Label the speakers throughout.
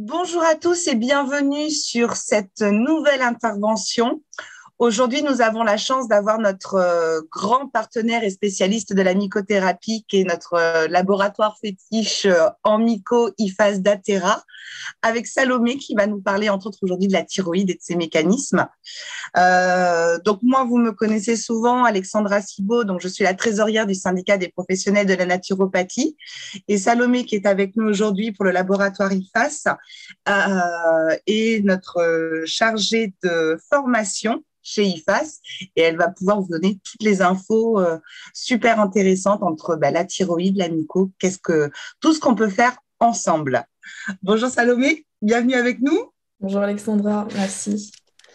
Speaker 1: Bonjour à tous et bienvenue sur cette nouvelle intervention. Aujourd'hui, nous avons la chance d'avoir notre grand partenaire et spécialiste de la mycothérapie, qui est notre laboratoire fétiche en myco IFAS d'Athera, avec Salomé qui va nous parler entre autres aujourd'hui de la thyroïde et de ses mécanismes. Donc moi, vous me connaissez souvent, Alexandra Cibot, donc je suis la trésorière du syndicat des professionnels de la naturopathie, et Salomé qui est avec nous aujourd'hui pour le laboratoire IFAS est notre chargée de formation chez IFAS, et elle va pouvoir vous donner toutes les infos super intéressantes entre la thyroïde, la myco, tout ce qu'on peut faire ensemble. Bonjour Salomé, bienvenue avec nous.
Speaker 2: Bonjour Alexandra, merci.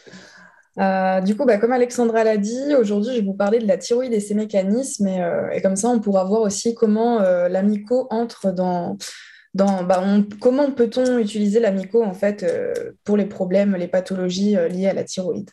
Speaker 2: Comme Alexandra l'a dit, aujourd'hui je vais vous parler de la thyroïde et ses mécanismes et comme ça on pourra voir aussi comment la myco entre comment peut-on utiliser la myco en fait pour les problèmes, les pathologies liées à la thyroïde.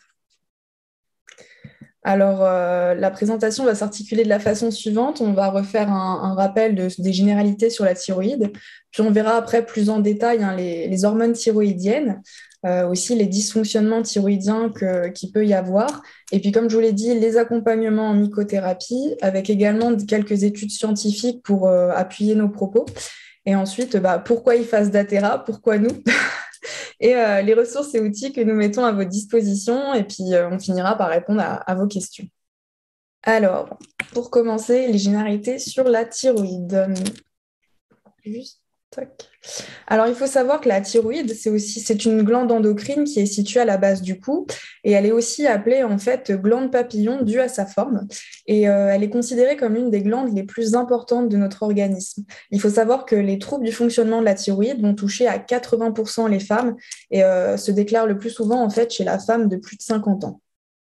Speaker 2: Alors, la présentation va s'articuler de la façon suivante. On va refaire un rappel des généralités sur la thyroïde, puis on verra après plus en détail les hormones thyroïdiennes, aussi les dysfonctionnements thyroïdiens qu'il peut y avoir. Et puis, comme je vous l'ai dit, les accompagnements en mycothérapie, avec également quelques études scientifiques pour appuyer nos propos. Et ensuite, pourquoi IFAS d'Athera, pourquoi nous et les ressources et outils que nous mettons à votre disposition. Et puis, on finira par répondre à vos questions. Alors, pour commencer, les généralités sur la thyroïde. Juste, tac. Alors, il faut savoir que la thyroïde, c'est une glande endocrine qui est située à la base du cou et elle est aussi appelée en fait glande papillon due à sa forme et elle est considérée comme une des glandes les plus importantes de notre organisme. Il faut savoir que les troubles du fonctionnement de la thyroïde vont toucher à 80% les femmes et se déclarent le plus souvent en fait chez la femme de plus de 50 ans.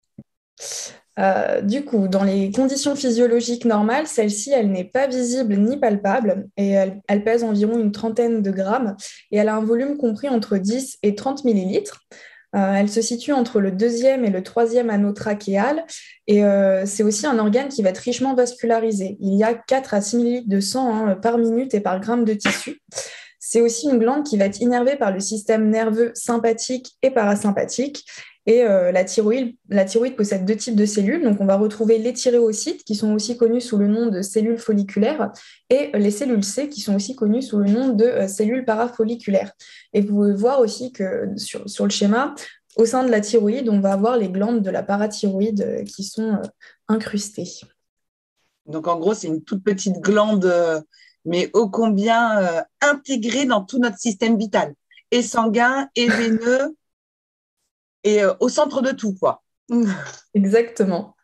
Speaker 2: Dans les conditions physiologiques normales, celle-ci, elle n'est pas visible ni palpable et elle pèse environ une trentaine de grammes et elle a un volume compris entre 10 et 30 millilitres. Elle se situe entre le deuxième et le troisième anneau trachéal et c'est aussi un organe qui va être richement vascularisé. Il y a 4 à 6 millilitres de sang par minute et par gramme de tissu. C'est aussi une glande qui va être innervée par le système nerveux sympathique et parasympathique. Et la thyroïde possède 2 types de cellules. Donc, on va retrouver les thyréocytes, qui sont aussi connus sous le nom de cellules folliculaires, et les cellules C, qui sont aussi connues sous le nom de cellules parafolliculaires. Et vous pouvez voir aussi que sur le schéma, au sein de la thyroïde, on va avoir les glandes de la parathyroïde qui sont incrustées.
Speaker 1: Donc, en gros, c'est une toute petite glande, mais ô combien intégrée dans tout notre système vital, et sanguin, et veineux, et au centre de tout, quoi.
Speaker 2: Exactement.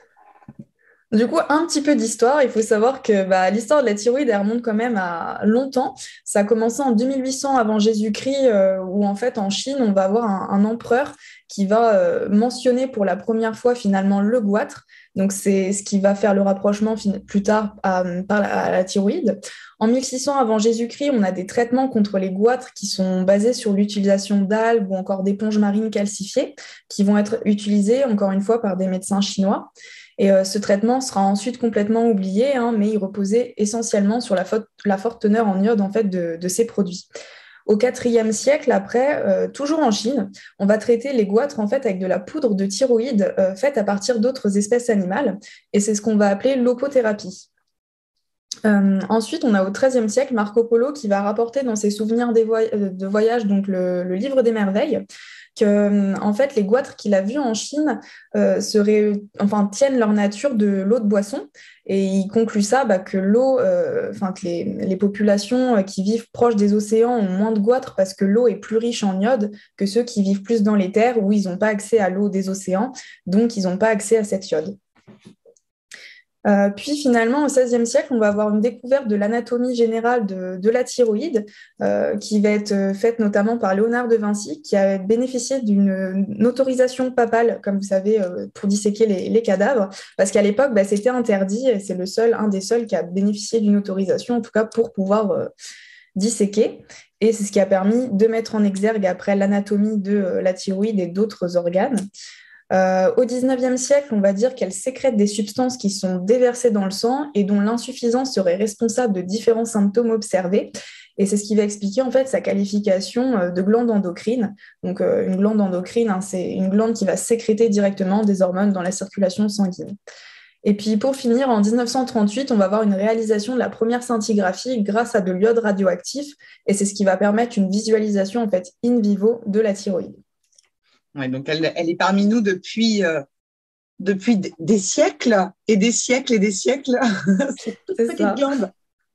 Speaker 2: Du coup, un petit peu d'histoire. Il faut savoir que l'histoire de la thyroïde, elle remonte quand même à longtemps. Ça a commencé en 2800 avant Jésus-Christ, où en fait, en Chine, on va avoir un empereur qui va mentionner pour la première fois finalement le goitre. Donc, c'est ce qui va faire le rapprochement plus tard à la thyroïde. En 1600 avant Jésus-Christ, on a des traitements contre les goitres qui sont basés sur l'utilisation d'algues ou encore d'éponges marines calcifiées, qui vont être utilisées, encore une fois, par des médecins chinois. Et ce traitement sera ensuite complètement oublié, mais il reposait essentiellement sur la forte teneur en iode en fait, de ces produits. Au IVe siècle, après, toujours en Chine, on va traiter les goitres en fait, avec de la poudre de thyroïde faite à partir d'autres espèces animales, et c'est ce qu'on va appeler l'opothérapie. Ensuite, on a au XIIIe siècle Marco Polo qui va rapporter dans ses souvenirs de voyage, donc le livre des merveilles, que en fait, les goitres qu'il a vus en Chine tiennent leur nature de l'eau de boisson. Et il conclut ça que l'eau, que les populations qui vivent proches des océans ont moins de goitres parce que l'eau est plus riche en iode que ceux qui vivent plus dans les terres où ils n'ont pas accès à l'eau des océans, donc ils n'ont pas accès à cette iode. Puis finalement, au XVIe siècle, on va avoir une découverte de l'anatomie générale de la thyroïde qui va être faite notamment par Léonard de Vinci, qui a bénéficié d'une autorisation papale, comme vous savez, pour disséquer les cadavres, parce qu'à l'époque, c'était interdit et c'est un des seuls qui a bénéficié d'une autorisation, en tout cas pour pouvoir disséquer. Et c'est ce qui a permis de mettre en exergue après l'anatomie de la thyroïde et d'autres organes. Au XIXe siècle, on va dire qu'elle sécrète des substances qui sont déversées dans le sang et dont l'insuffisance serait responsable de différents symptômes observés. Et c'est ce qui va expliquer en fait sa qualification de glande endocrine. Donc une glande endocrine, hein, c'est une glande qui va sécréter directement des hormones dans la circulation sanguine. Et puis pour finir, en 1938, on va avoir une réalisation de la première scintigraphie grâce à de l'iode radioactif, et c'est ce qui va permettre une visualisation en fait in vivo de la thyroïde.
Speaker 1: Ouais, donc elle est parmi nous depuis des siècles et des siècles et des siècles. Cette toute petite glande.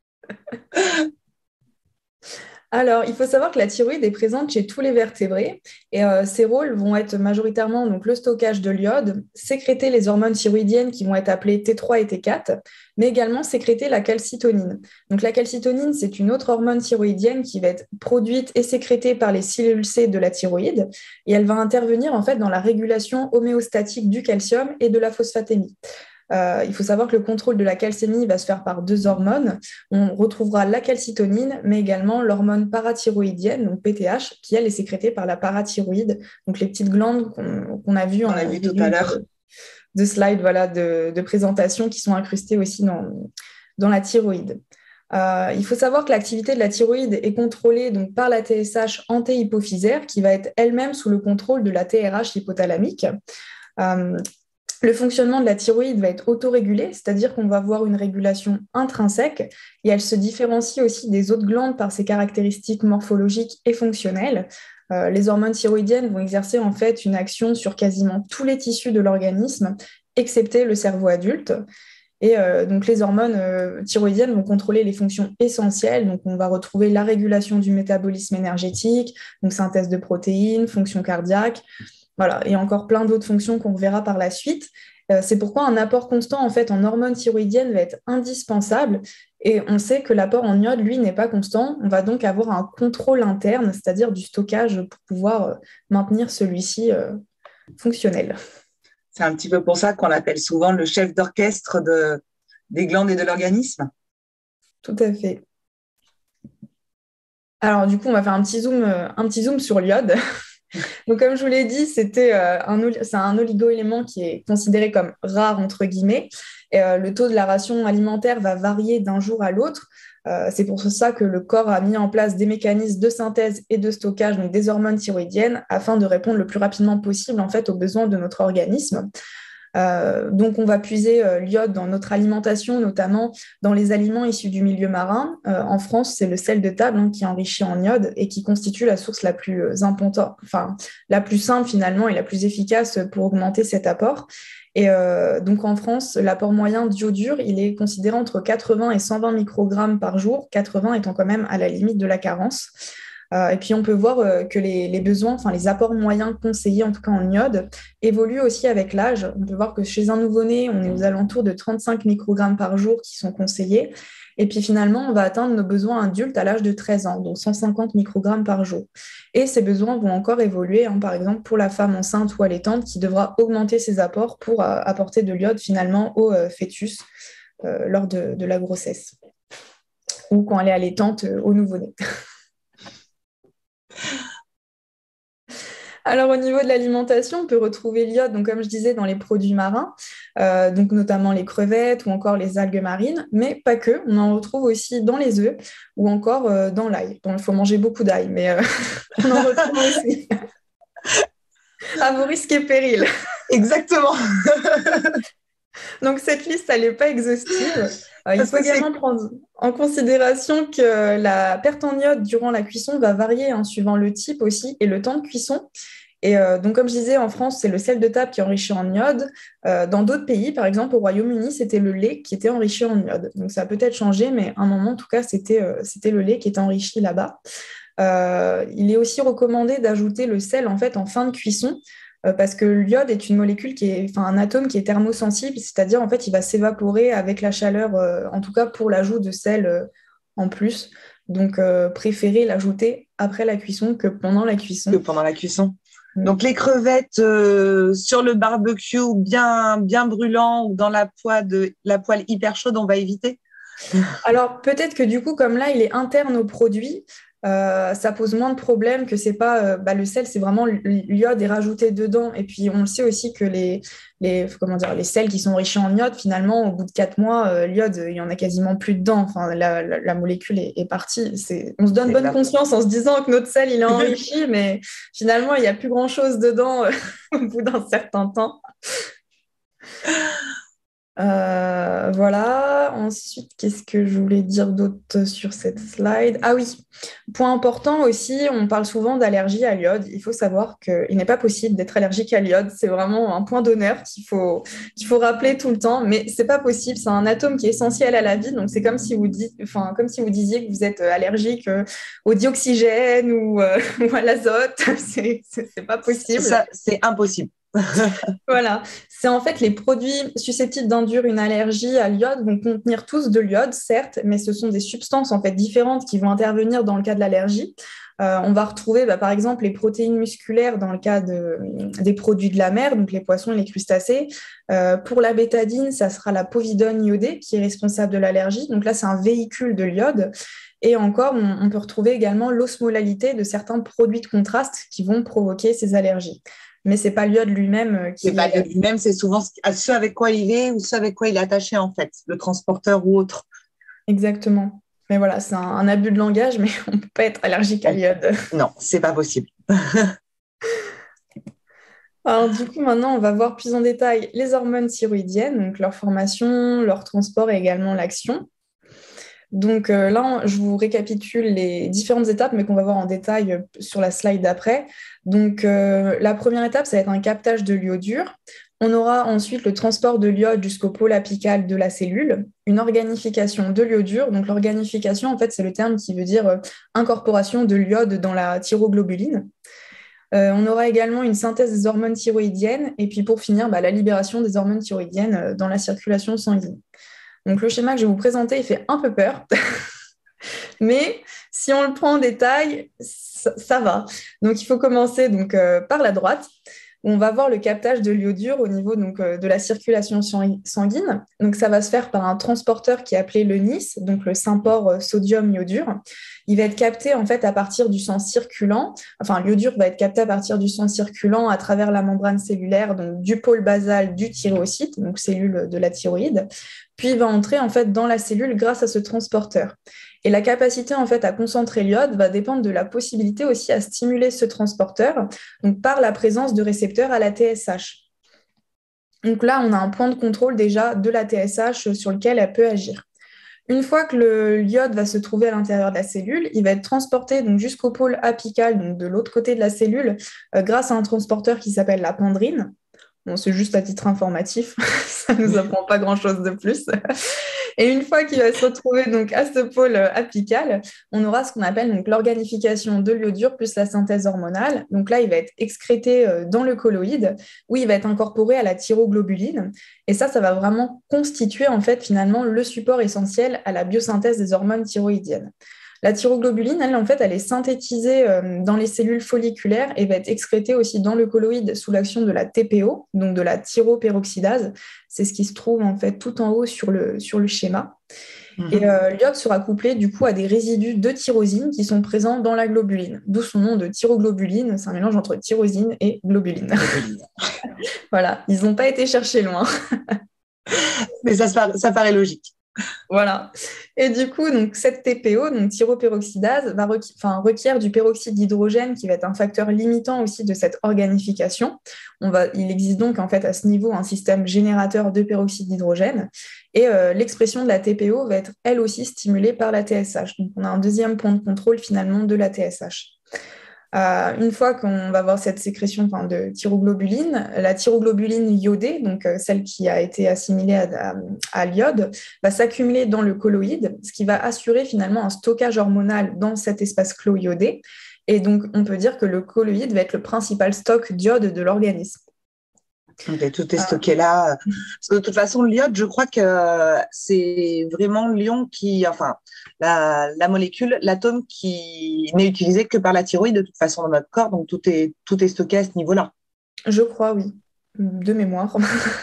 Speaker 2: Alors, il faut savoir que la thyroïde est présente chez tous les vertébrés et ses rôles vont être majoritairement donc, le stockage de l'iode, sécréter les hormones thyroïdiennes qui vont être appelées T3 et T4, mais également sécréter la calcitonine. Donc, la calcitonine, c'est une autre hormone thyroïdienne qui va être produite et sécrétée par les cellules C de la thyroïde et elle va intervenir en fait dans la régulation homéostatique du calcium et de la phosphatémie. Il faut savoir que le contrôle de la calcémie va se faire par deux hormones. On retrouvera la calcitonine, mais également l'hormone parathyroïdienne, donc PTH, qui elle est sécrétée par la parathyroïde, donc les petites glandes qu'on a vues
Speaker 1: tout à l'heure
Speaker 2: de slides voilà, de présentation qui sont incrustées aussi dans la thyroïde. Il faut savoir que l'activité de la thyroïde est contrôlée donc, par la TSH antéhypophysaire, qui va être elle-même sous le contrôle de la TRH hypothalamique. Le fonctionnement de la thyroïde va être autorégulé, c'est-à-dire qu'on va avoir une régulation intrinsèque et elle se différencie aussi des autres glandes par ses caractéristiques morphologiques et fonctionnelles. Les hormones thyroïdiennes vont exercer en fait une action sur quasiment tous les tissus de l'organisme, excepté le cerveau adulte. Et donc les hormones thyroïdiennes vont contrôler les fonctions essentielles. Donc on va retrouver la régulation du métabolisme énergétique, donc synthèse de protéines, fonction cardiaque. Voilà, et encore plein d'autres fonctions qu'on verra par la suite. C'est pourquoi un apport constant en fait en hormones thyroïdiennes va être indispensable. Et on sait que l'apport en iode, lui, n'est pas constant. On va donc avoir un contrôle interne, c'est-à-dire du stockage pour pouvoir maintenir celui-ci fonctionnel.
Speaker 1: C'est un petit peu pour ça qu'on l'appelle souvent le chef d'orchestre des glandes et de l'organisme.
Speaker 2: Tout à fait. Alors du coup, on va faire un petit zoom sur l'iode. Donc, comme je vous l'ai dit, c'est un oligo-élément qui est considéré comme rare, entre guillemets. Et, le taux de la ration alimentaire va varier d'un jour à l'autre. C'est pour ça que le corps a mis en place des mécanismes de synthèse et de stockage donc des hormones thyroïdiennes afin de répondre le plus rapidement possible en fait, aux besoins de notre organisme. Donc, on va puiser l'iode dans notre alimentation, notamment dans les aliments issus du milieu marin. En France, c'est le sel de table qui est enrichi en iode et qui constitue la source la plus importante, enfin, la plus simple finalement et la plus efficace pour augmenter cet apport. Et donc en France, l'apport moyen d'iodure, il est considéré entre 80 et 120 microgrammes par jour, 80 étant quand même à la limite de la carence. Et puis, on peut voir que les besoins, enfin les apports moyens conseillés, en tout cas en iode, évoluent aussi avec l'âge. On peut voir que chez un nouveau-né, on est aux alentours de 35 microgrammes par jour qui sont conseillés. Et puis, finalement, on va atteindre nos besoins adultes à l'âge de 13 ans, donc 150 microgrammes par jour. Et ces besoins vont encore évoluer, par exemple, pour la femme enceinte ou allaitante qui devra augmenter ses apports pour apporter de l'iode, finalement, au fœtus lors de la grossesse ou quand elle est allaitante au nouveau-né. Alors, au niveau de l'alimentation, on peut retrouver l'iode, donc, comme je disais, dans les produits marins, donc notamment les crevettes ou encore les algues marines, mais pas que. On en retrouve aussi dans les œufs ou encore dans l'ail. Bon, il faut manger beaucoup d'ail, mais on en retrouve aussi. À vos risques et périls.
Speaker 1: Exactement.
Speaker 2: Donc, cette liste, elle n'est pas exhaustive. Il faut également prendre en considération que la perte en iode durant la cuisson va varier suivant le type aussi et le temps de cuisson. Et donc, comme je disais, en France, c'est le sel de table qui est enrichi en iode. Dans d'autres pays, par exemple au Royaume-Uni, c'était le lait qui était enrichi en iode. Donc, ça a peut-être changé, mais à un moment, en tout cas, c'était le lait qui était enrichi là-bas. Il est aussi recommandé d'ajouter le sel en fait en fin de cuisson. Parce que l'iode est une molécule un atome qui est thermosensible, c'est-à-dire en fait il va s'évaporer avec la chaleur, en tout cas pour l'ajout de sel en plus. Donc préférez l'ajouter après la cuisson que pendant la cuisson.
Speaker 1: Donc les crevettes sur le barbecue bien brûlant ou dans la poêle hyper chaude, on va éviter.
Speaker 2: Alors peut-être que du coup, comme là, il est interne au produit, ça pose moins de problèmes que c'est pas le sel, c'est vraiment l'iode est rajouté dedans. Et puis on le sait aussi que comment dire, les sels qui sont enrichis en iode, finalement, au bout de 4 mois, l'iode, il y en a quasiment plus dedans. Enfin, la molécule est partie. On se donne bonne conscience en se disant que notre sel, il est enrichi, mais finalement, il n'y a plus grand-chose dedans au bout d'un certain temps. Voilà. Ensuite, qu'est-ce que je voulais dire d'autre sur cette slide? Ah oui, point important aussi, on parle souvent d'allergie à l'iode. Il faut savoir qu'il n'est pas possible d'être allergique à l'iode. C'est vraiment un point d'honneur qu'il faut rappeler tout le temps, mais c'est pas possible. C'est un atome qui est essentiel à la vie. Donc c'est comme si vous comme si vous disiez que vous êtes allergique au dioxygène ou à l'azote. C'est pas possible.
Speaker 1: Ça, c'est impossible.
Speaker 2: Voilà, c'est en fait les produits susceptibles d'induire une allergie à l'iode vont contenir tous de l'iode, certes, mais ce sont des substances en fait différentes qui vont intervenir dans le cas de l'allergie. On va retrouver par exemple les protéines musculaires dans le cas des produits de la mer, donc les poissons et les crustacés. Pour la bétadine, ça sera la povidone iodée qui est responsable de l'allergie. Donc là, c'est un véhicule de l'iode. Et encore, on peut retrouver également l'osmolalité de certains produits de contraste qui vont provoquer ces allergies. Mais ce n'est pas l'iode lui-même qui...
Speaker 1: C'est pas l'iode lui-même, c'est souvent ce avec quoi il est ou ce avec quoi il est attaché, en fait, le transporteur ou autre.
Speaker 2: Exactement. Mais voilà, c'est un abus de langage, mais on ne peut pas être allergique à l'iode.
Speaker 1: Non, c'est pas possible.
Speaker 2: Alors du coup, maintenant, on va voir plus en détail les hormones thyroïdiennes, donc leur formation, leur transport et également l'action. Donc là, je vous récapitule les différentes étapes, mais qu'on va voir en détail sur la slide d'après. Donc la première étape, ça va être un captage de l'iodure. On aura ensuite le transport de l'iode jusqu'au pôle apical de la cellule, une organification de l'iodure. Donc l'organification, en fait, c'est le terme qui veut dire incorporation de l'iode dans la thyroglobuline. On aura également une synthèse des hormones thyroïdiennes et puis pour finir, la libération des hormones thyroïdiennes dans la circulation sanguine. Donc le schéma que je vais vous présenter, il fait un peu peur, mais si on le prend en détail, ça va. Donc il faut commencer par la droite, où on va voir le captage de l'iodure au niveau de la circulation sanguine. Donc ça va se faire par un transporteur qui est appelé le NIS, donc le Symport sodium iodure. Il va être capté en fait à partir du sang circulant. Enfin, l'iodure va être capté à partir du sang circulant à travers la membrane cellulaire, donc du pôle basal du thyrocyte, donc cellule de la thyroïde. Puis il va entrer en fait dans la cellule grâce à ce transporteur. Et la capacité en fait à concentrer l'iode va dépendre de la possibilité aussi à stimuler ce transporteur, donc par la présence de récepteurs à la TSH. Donc là, on a un point de contrôle déjà de la TSH sur lequel elle peut agir. Une fois que l'iode va se trouver à l'intérieur de la cellule, il va être transporté donc jusqu'au pôle apical, donc de l'autre côté de la cellule, grâce à un transporteur qui s'appelle la pendrine. Bon, c'est juste à titre informatif, ça ne nous apprend pas grand-chose de plus. Et une fois qu'il va se retrouver donc à ce pôle apical, on aura ce qu'on appelle donc l'organification de l'iodure plus la synthèse hormonale. Donc là, il va être excrété dans le colloïde, où il va être incorporé à la thyroglobuline. Et ça va vraiment constituer en fait finalement le support essentiel à la biosynthèse des hormones thyroïdiennes. La thyroglobuline, elle est synthétisée dans les cellules folliculaires et va être excrétée aussi dans le colloïde sous l'action de la TPO, donc de la thyroperoxydase. C'est ce qui se trouve en fait tout en haut sur le schéma. Et l'iode sera couplé du coup à des résidus de tyrosine qui sont présents dans la globuline, d'où son nom de thyroglobuline. C'est un mélange entre tyrosine et globuline. Voilà, ils n'ont pas été cherchés loin.
Speaker 1: Mais ça paraît logique.
Speaker 2: Voilà. Et du coup, donc, cette TPO, donc thyroperoxydase, requiert du peroxyde d'hydrogène qui va être un facteur limitant aussi de cette organification. Il existe donc en fait à ce niveau un système générateur de peroxyde d'hydrogène et l'expression de la TPO va être elle aussi stimulée par la TSH. Donc on a un deuxième point de contrôle finalement de la TSH. Une fois qu'on va voir cette sécrétion de thyroglobuline, la thyroglobuline iodée, donc celle qui a été assimilée à l'iode, va s'accumuler dans le colloïde, ce qui va assurer finalement un stockage hormonal dans cet espace clos iodé. Et donc, on peut dire que le colloïde va être le principal stock d'iode de l'organisme.
Speaker 1: Okay, tout est stocké là. Parce que de toute façon, l'iode, je crois que c'est vraiment l'ion la molécule, l'atome qui n'est utilisé que par la thyroïde de toute façon dans notre corps. Donc, tout est stocké à ce niveau-là.
Speaker 2: Je crois, oui. De mémoire.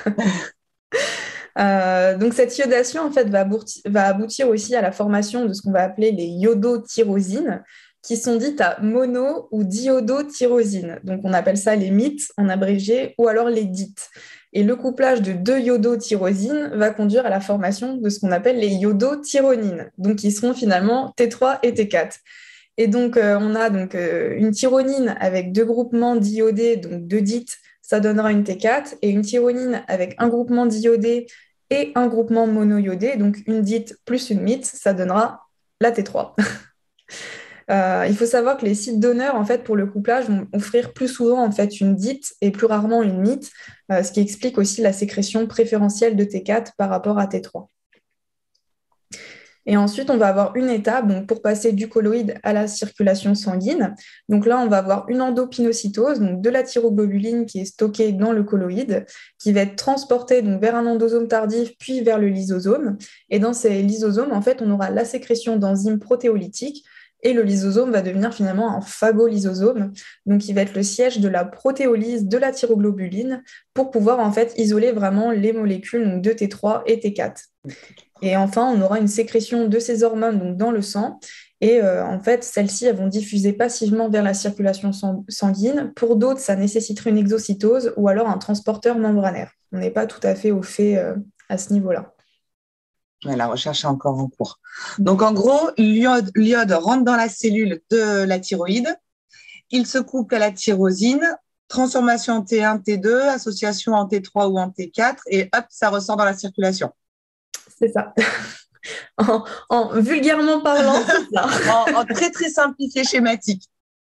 Speaker 2: Donc, cette iodation, en fait, va aboutir aussi à la formation de ce qu'on va appeler les iodotyrosines, qui sont dites à mono- ou diiodotyrosine. Donc, on appelle ça les MIT en abrégé ou alors les DIT. Et le couplage de deux iodotyrosines va conduire à la formation de ce qu'on appelle les iodotyronines, donc qui seront finalement T3 et T4. Et donc, on a une tyronine avec deux groupements d'iodés, donc deux DIT, ça donnera une T4, et une tyronine avec un groupement d'iodés et un groupement monoiodé, donc une DIT plus une MIT, ça donnera la T3. Il faut savoir que les sites donneurs, en fait, pour le couplage, vont offrir plus souvent en fait, une DIT et plus rarement une MIT, ce qui explique aussi la sécrétion préférentielle de T4 par rapport à T3. Et ensuite, on va avoir une étape donc, pour passer du colloïde à la circulation sanguine. Donc là, on va avoir une endopinocytose, donc de la thyroglobuline qui est stockée dans le colloïde, qui va être transportée donc, vers un endosome tardif, puis vers le lysosome. Et dans ces lysosomes, en fait, on aura la sécrétion d'enzymes protéolytiques. Et le lysosome va devenir finalement un phagolysosome, donc il va être le siège de la protéolyse de la thyroglobuline pour pouvoir en fait isoler vraiment les molécules donc, de T3 et T4. Et enfin, on aura une sécrétion de ces hormones donc, dans le sang. Et en fait, celles-ci elles vont diffuser passivement vers la circulation sanguine. Pour d'autres, ça nécessiterait une exocytose ou alors un transporteur membranaire. On n'est pas tout à fait au fait à ce niveau-là.
Speaker 1: Ouais, la recherche est encore en cours. Donc, en gros, l'iode rentre dans la cellule de la thyroïde. Il se couple à la tyrosine, transformation en T1, T2, association en T3 ou en T4, et hop, ça ressort dans la circulation.
Speaker 2: C'est ça. En vulgairement parlant, c'est ça.
Speaker 1: En très, très simplifié schématique.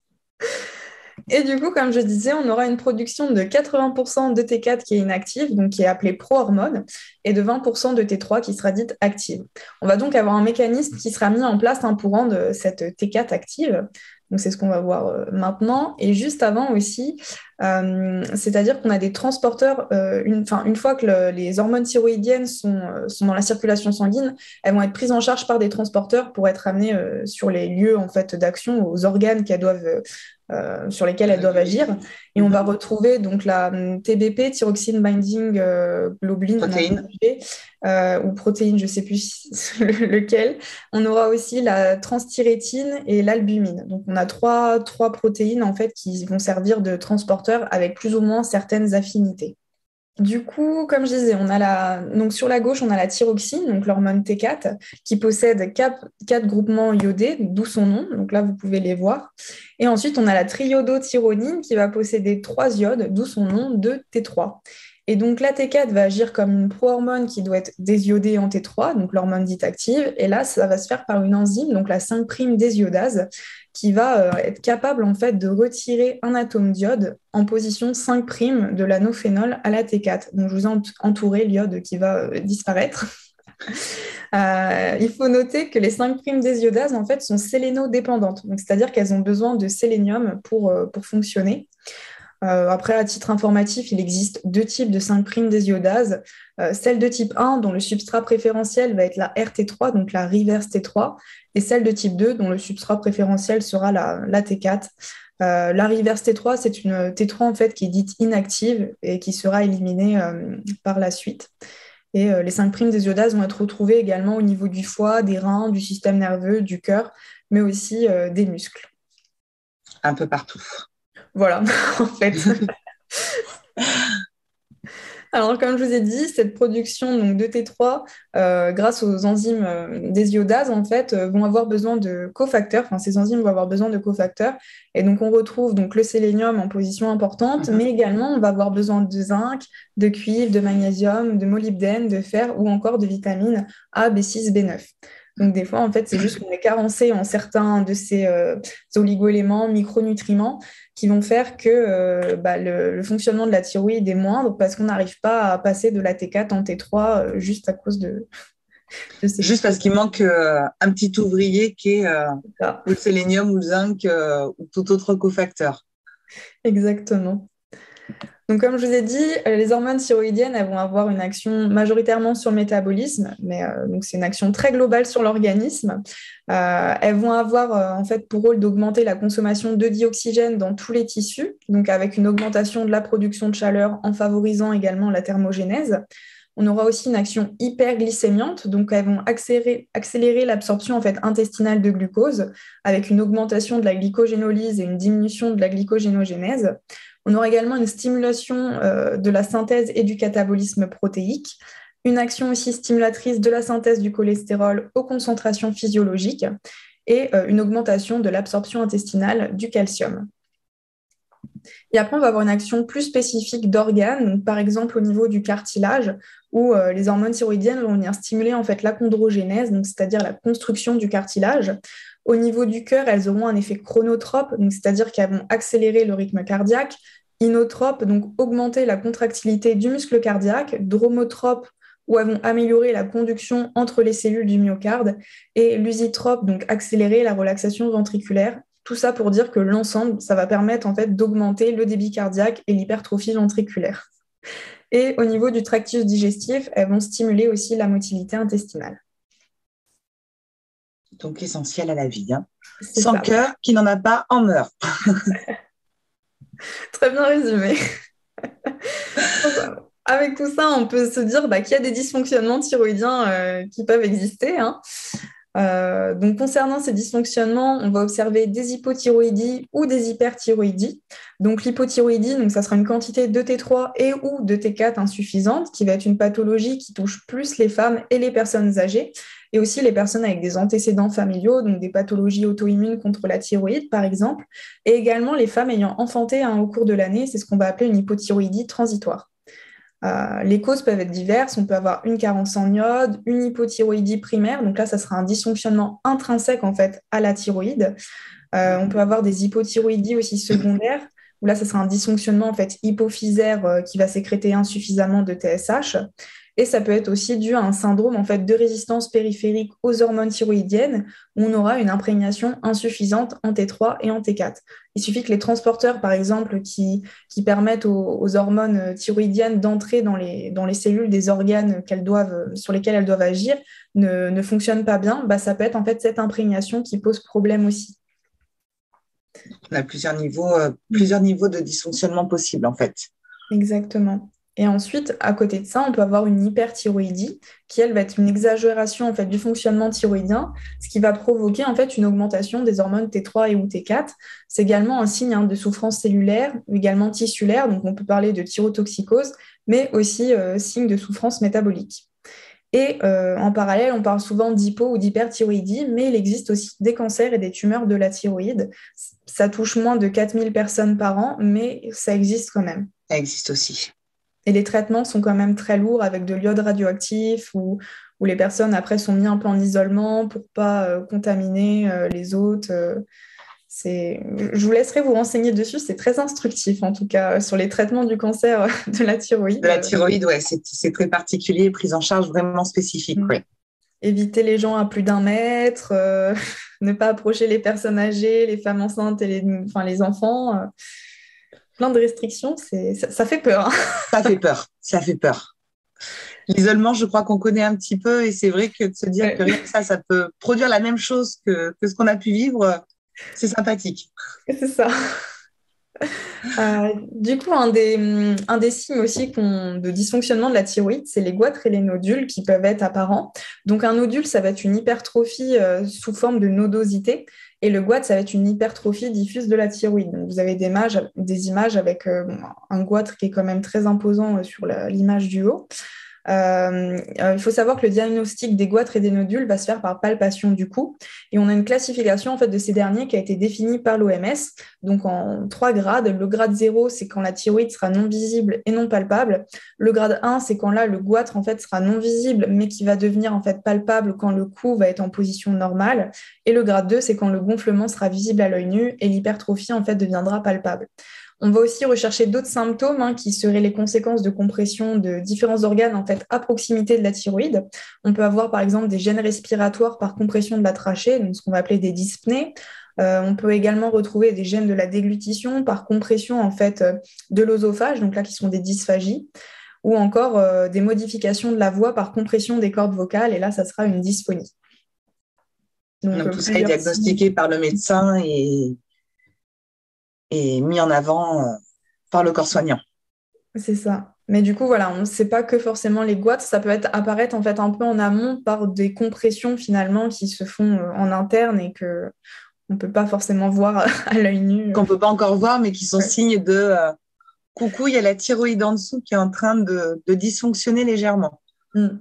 Speaker 2: Et du coup, comme je disais, on aura une production de 80% de T4 qui est inactive, donc qui est appelée prohormone, et de 20% de T3 qui sera dite active. On va donc avoir un mécanisme qui sera mis en place pour rendre cette T4 active. Donc, c'est ce qu'on va voir maintenant. Et juste avant aussi, c'est-à-dire qu'on a des transporteurs, une fois que les hormones thyroïdiennes sont dans la circulation sanguine, elles vont être prises en charge par des transporteurs pour être amenées sur les lieux en fait, d'action, aux organes qu'elles doivent sur lesquelles elles doivent agir. Et on va retrouver donc la TBP, thyroxine binding globulin, ou protéine, je ne sais plus lequel. On aura aussi la transthyrétine et l'albumine. Donc on a trois protéines en fait qui vont servir de transporteurs avec plus ou moins certaines affinités. Du coup, comme je disais, donc sur la gauche, on a la thyroxine, donc l'hormone T4, qui possède quatre groupements iodés, d'où son nom. Donc là, vous pouvez les voir. Et ensuite, on a la triiodothyronine qui va posséder 3 iodes, d'où son nom de T3. Et donc la T4 va agir comme une prohormone qui doit être désiodée en T3, donc l'hormone dite active. Et là, ça va se faire par une enzyme, donc la 5'-désiodase, qui va être capable en fait de retirer un atome d'iode en position 5' de l'anophénol à la T4. Donc je vous ai entouré l'iode qui va disparaître. Il faut noter que les 5' désiodases en fait sont sélénodépendantes, donc c'est-à-dire qu'elles ont besoin de sélénium pour fonctionner. Après, à titre informatif, il existe 2 types de 5' désiodase. Celle de type 1, dont le substrat préférentiel va être la RT3, donc la reverse T3, et celle de type 2, dont le substrat préférentiel sera la T4. La reverse T3, c'est une T3 en fait, qui est dite inactive et qui sera éliminée par la suite. Et les 5' désiodases vont être retrouvées également au niveau du foie, des reins, du système nerveux, du cœur, mais aussi des muscles.
Speaker 1: Un peu partout.
Speaker 2: Voilà, en fait. Alors, comme je vous ai dit, cette production donc, de T3, grâce aux enzymes désiodase, en fait, vont avoir besoin de cofacteurs. Enfin, ces enzymes vont avoir besoin de cofacteurs. Et donc, on retrouve donc, le sélénium en position importante, mais également, on va avoir besoin de zinc, de cuivre, de magnésium, de molybdène, de fer ou encore de vitamines A, B6, B9. Donc, des fois, en fait, c'est juste qu'on est carencé en certains de ces oligo-éléments, micronutriments, qui vont faire que le fonctionnement de la thyroïde est moindre parce qu'on n'arrive pas à passer de la T4 en T3 juste à cause de ces...
Speaker 1: Juste parce qu'il manque un petit ouvrier qui est ou le sélénium ou le zinc ou tout autre cofacteur.
Speaker 2: Exactement. Donc, comme je vous ai dit, les hormones thyroïdiennes, elles vont avoir une action majoritairement sur le métabolisme, mais donc c'est une action très globale sur l'organisme. Elles vont avoir en fait pour rôle d'augmenter la consommation de dioxygène dans tous les tissus, donc avec une augmentation de la production de chaleur en favorisant également la thermogénèse. On aura aussi une action hyperglycémiante, donc elles vont accélérer l'absorption en fait, intestinale de glucose avec une augmentation de la glycogénolyse et une diminution de la glycogénogénèse. On aura également une stimulation de la synthèse et du catabolisme protéique, une action aussi stimulatrice de la synthèse du cholestérol aux concentrations physiologiques et une augmentation de l'absorption intestinale du calcium. Et après, on va avoir une action plus spécifique d'organes, par exemple au niveau du cartilage, où les hormones thyroïdiennes vont venir stimuler en fait l'achondrogénèse, c'est-à-dire la construction du cartilage. Au niveau du cœur, elles auront un effet chronotrope, c'est-à-dire qu'elles vont accélérer le rythme cardiaque, inotrope, donc augmenter la contractilité du muscle cardiaque, dromotrope, où elles vont améliorer la conduction entre les cellules du myocarde, et lusitrope, donc accélérer la relaxation ventriculaire. Tout ça pour dire que l'ensemble, ça va permettre en fait d'augmenter le débit cardiaque et l'hypertrophie ventriculaire. Et au niveau du tractus digestif, elles vont stimuler aussi la motilité intestinale.
Speaker 1: Donc essentiel à la vie. Hein.
Speaker 2: C'est
Speaker 1: Sans
Speaker 2: ça.
Speaker 1: cœur, qui n'en a pas en meurt.
Speaker 2: Très bien résumé. Avec tout ça, on peut se dire qu'il y a des dysfonctionnements thyroïdiens qui peuvent exister. Hein. Donc, concernant ces dysfonctionnements, on va observer des hypothyroïdies ou des hyperthyroïdies. Donc, l'hypothyroïdie, donc, ça sera une quantité de T3 et ou de T4 insuffisante, qui va être une pathologie qui touche plus les femmes et les personnes âgées, et aussi les personnes avec des antécédents familiaux, donc des pathologies auto-immunes contre la thyroïde, par exemple, et également les femmes ayant enfanté au cours de l'année, c'est ce qu'on va appeler une hypothyroïdie transitoire. Les causes peuvent être diverses. On peut avoir une carence en iode, une hypothyroïdie primaire. Donc là, ça sera un dysfonctionnement intrinsèque en fait à la thyroïde. On peut avoir des hypothyroïdies aussi secondaires, où là, ça sera un dysfonctionnement en fait hypophysaire qui va sécréter insuffisamment de TSH. Et ça peut être aussi dû à un syndrome en fait de résistance périphérique aux hormones thyroïdiennes, où on aura une imprégnation insuffisante en T3 et en T4. Il suffit que les transporteurs, par exemple, qui permettent aux hormones thyroïdiennes d'entrer dans les cellules des organes sur lesquels elles doivent agir ne fonctionnent pas bien, ça peut être en fait cette imprégnation qui pose problème aussi.
Speaker 1: On a plusieurs niveaux de dysfonctionnement possibles, en fait.
Speaker 2: Exactement. Et ensuite, à côté de ça, on peut avoir une hyperthyroïdie qui, elle, va être une exagération en fait, du fonctionnement thyroïdien, ce qui va provoquer en fait, une augmentation des hormones T3 et ou T4. C'est également un signe de souffrance cellulaire, également tissulaire, donc on peut parler de thyrotoxicose, mais aussi signe de souffrance métabolique. Et en parallèle, on parle souvent d'hypo ou d'hyperthyroïdie, mais il existe aussi des cancers et des tumeurs de la thyroïde. Ça touche moins de 4000 personnes par an, mais ça existe quand même.
Speaker 1: Ça existe aussi.
Speaker 2: Et les traitements sont quand même très lourds avec de l'iode radioactif où les personnes après sont mises un peu en isolement pour ne pas contaminer les autres. Je vous laisserai vous renseigner dessus, c'est très instructif en tout cas sur les traitements du cancer de la thyroïde.
Speaker 1: De la thyroïde, ouais, c'est très particulier, prise en charge vraiment spécifique. Oui.
Speaker 2: Éviter les gens à plus d'1 mètre, ne pas approcher les personnes âgées, les femmes enceintes et les enfants. Plein de restrictions, ça fait peur. Hein.
Speaker 1: Ça fait peur. L'isolement, je crois qu'on connaît un petit peu et c'est vrai que de se dire que rien que ça peut produire la même chose que ce qu'on a pu vivre, c'est sympathique.
Speaker 2: C'est ça. Du coup, un des signes aussi de dysfonctionnement de la thyroïde, c'est les goitres et les nodules qui peuvent être apparents. Donc, un nodule, ça va être une hypertrophie sous forme de nodosité. Et le goitre, ça va être une hypertrophie diffuse de la thyroïde. Donc, vous avez des images avec un goitre qui est quand même très imposant sur l'image du haut. Il faut savoir que le diagnostic des goitres et des nodules va se faire par palpation du cou. Et on a une classification en fait, de ces derniers qui a été définie par l'OMS, donc en 3 grades. Le grade 0, c'est quand la thyroïde sera non visible et non palpable. Le grade 1, c'est quand là, le goitre en fait, sera non visible, mais qui va devenir en fait, palpable quand le cou va être en position normale. Et le grade 2, c'est quand le gonflement sera visible à l'œil nu et l'hypertrophie en fait, deviendra palpable. On va aussi rechercher d'autres symptômes qui seraient les conséquences de compression de différents organes en fait, à proximité de la thyroïde. On peut avoir par exemple des gènes respiratoires par compression de la trachée, donc ce qu'on va appeler des dyspnées. On peut également retrouver des gènes de la déglutition par compression en fait, de l'œsophage, donc là qui sont des dysphagies, ou encore des modifications de la voix par compression des cordes vocales, et là ça sera une dysphonie.
Speaker 1: Donc tout ça est diagnostiqué par le médecin et mis en avant par le corps soignant.
Speaker 2: C'est ça. Mais du coup, voilà, on ne sait pas que forcément les goitres, ça peut apparaître en fait un peu en amont par des compressions finalement qui se font en interne et que on ne peut pas forcément voir à l'œil nu.
Speaker 1: Qu'on ne peut pas encore voir, mais qui sont
Speaker 2: Ouais.
Speaker 1: signes de coucou, il y a la thyroïde en dessous qui est en train de dysfonctionner légèrement.
Speaker 2: Mm.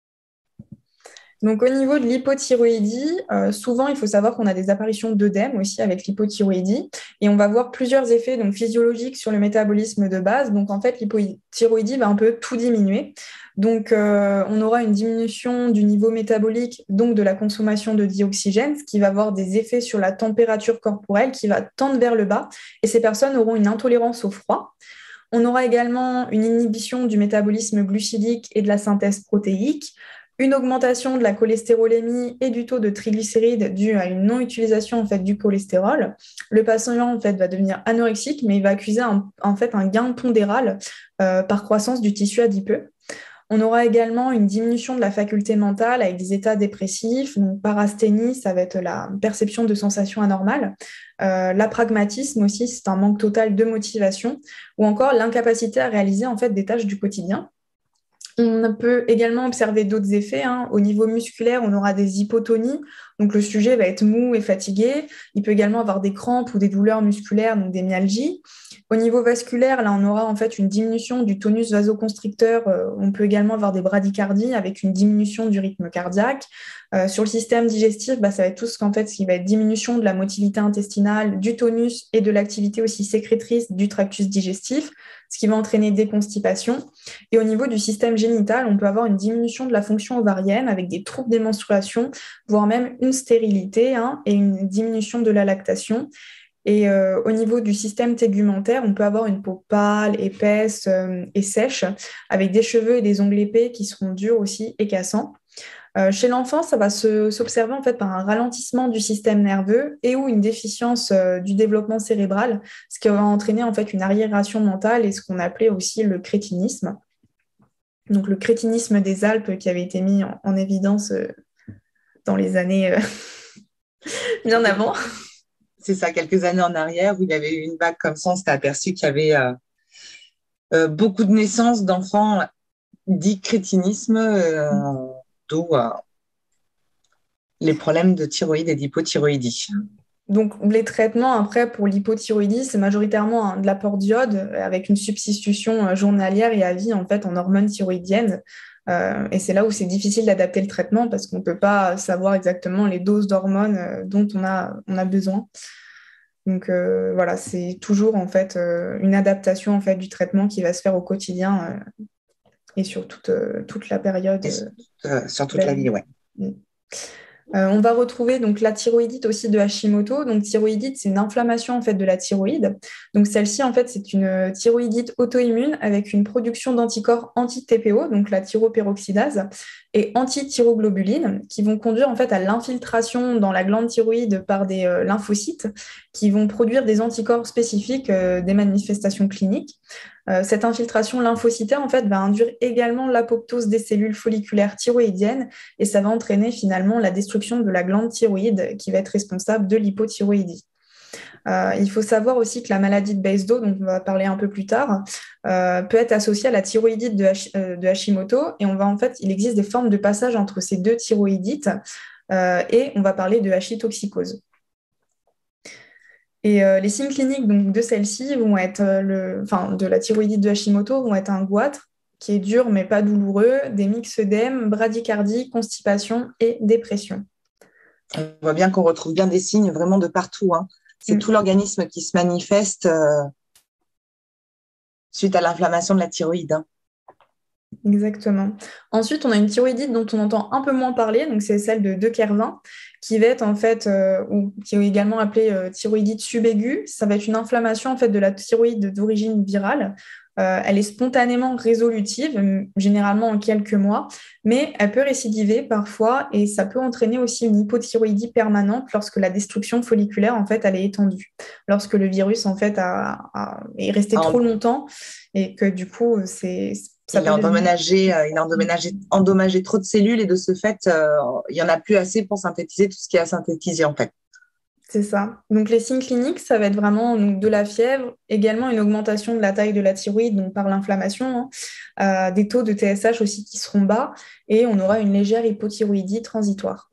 Speaker 2: Donc, au niveau de l'hypothyroïdie, souvent, il faut savoir qu'on a des apparitions d'œdème aussi avec l'hypothyroïdie et on va voir plusieurs effets donc, physiologiques sur le métabolisme de base. Donc, en fait, l'hypothyroïdie va un peu tout diminuer. Donc, on aura une diminution du niveau métabolique, donc de la consommation de dioxygène, ce qui va avoir des effets sur la température corporelle qui va tendre vers le bas et ces personnes auront une intolérance au froid. On aura également une inhibition du métabolisme glucidique et de la synthèse protéique, une augmentation de la cholestérolémie et du taux de triglycérides dû à une non-utilisation en fait, du cholestérol. Le patient en fait, va devenir anorexique, mais il va accuser en fait, un gain pondéral par croissance du tissu adipeux. On aura également une diminution de la faculté mentale avec des états dépressifs. Donc, parasthénie, ça va être la perception de sensations anormales. L'apragmatisme aussi, c'est un manque total de motivation ou encore l'incapacité à réaliser en fait, des tâches du quotidien. On peut également observer d'autres effets. Au niveau musculaire, on aura des hypotonies. Donc, le sujet va être mou et fatigué. Il peut également avoir des crampes ou des douleurs musculaires, donc des myalgies. Au niveau vasculaire, là, on aura en fait une diminution du tonus vasoconstricteur. On peut également avoir des bradycardies avec une diminution du rythme cardiaque. Sur le système digestif, ça va être tout ce qui va être diminution de la motilité intestinale, du tonus et de l'activité aussi sécrétrice du tractus digestif, ce qui va entraîner des constipations. Et au niveau du système génital, on peut avoir une diminution de la fonction ovarienne avec des troubles des menstruations, voire même une stérilité et une diminution de la lactation. Et au niveau du système tégumentaire, on peut avoir une peau pâle, épaisse et sèche, avec des cheveux et des ongles épais qui seront durs aussi et cassants. Chez l'enfant, ça va s'observer en fait par un ralentissement du système nerveux et ou une déficience du développement cérébral, ce qui va entraîner en fait une arriération mentale et ce qu'on appelait aussi le crétinisme. Donc le crétinisme des Alpes qui avait été mis en évidence dans les années bien avant.
Speaker 1: C'est ça, quelques années en arrière où il y avait eu une vague comme ça, on s'était aperçu qu'il y avait beaucoup de naissances d'enfants dits crétinisme, d'où les problèmes de thyroïde et d'hypothyroïdie.
Speaker 2: Donc, les traitements après pour l'hypothyroïdie, c'est majoritairement de l'apport d'iode avec une substitution journalière et à vie en fait en hormones thyroïdiennes. Et c'est là où c'est difficile d'adapter le traitement parce qu'on ne peut pas savoir exactement les doses d'hormones dont on a besoin. Donc voilà, c'est toujours en fait une adaptation en fait du traitement qui va se faire au quotidien et sur toute la période.
Speaker 1: Et sur toute la vie, ouais.
Speaker 2: On va retrouver donc la thyroïdite aussi de Hashimoto. Donc thyroïdite, c'est une inflammation en fait de la thyroïde. Donc celle-ci en fait c'est une thyroïdite auto-immune avec une production d'anticorps anti-TPO, donc la thyroperoxydase, et anti-thyroglobuline, qui vont conduire en fait à l'infiltration dans la glande thyroïde par des lymphocytes, qui vont produire des anticorps spécifiques des manifestations cliniques. Cette infiltration lymphocytaire en fait va induire également l'apoptose des cellules folliculaires thyroïdiennes et ça va entraîner finalement la destruction de la glande thyroïde qui va être responsable de l'hypothyroïdie. Il faut savoir aussi que la maladie de Basedow, dont on va parler un peu plus tard, peut être associée à la thyroïdite de Hashimoto et il existe des formes de passage entre ces deux thyroïdites et on va parler de hachitoxicose. Et les signes cliniques donc, de celle-ci vont être, de la thyroïdite de Hashimoto, vont être un goitre qui est dur mais pas douloureux, des myxœdèmes, bradycardie, constipation et dépression.
Speaker 1: On voit bien qu'on retrouve bien des signes vraiment de partout. C'est tout l'organisme qui se manifeste suite à l'inflammation de la thyroïde.
Speaker 2: Exactement. Ensuite, on a une thyroïdite dont on entend un peu moins parler, donc c'est celle de Kervin, qui va être en fait, ou qui est également appelée thyroïdite subaiguë. Ça va être une inflammation en fait de la thyroïde d'origine virale. Elle est spontanément résolutive, généralement en quelques mois, mais elle peut récidiver parfois et ça peut entraîner aussi une hypothyroïdie permanente lorsque la destruction folliculaire en fait elle est étendue, lorsque le virus en fait est resté trop longtemps et que du coup
Speaker 1: il a endommagé trop de cellules et de ce fait, il n'y en a plus assez pour synthétiser tout ce qui a synthétisé en fait.
Speaker 2: C'est ça. Donc, les signes cliniques, ça va être vraiment donc, de la fièvre, également une augmentation de la taille de la thyroïde, donc par l'inflammation, des taux de TSH aussi qui seront bas, et on aura une légère hypothyroïdie transitoire.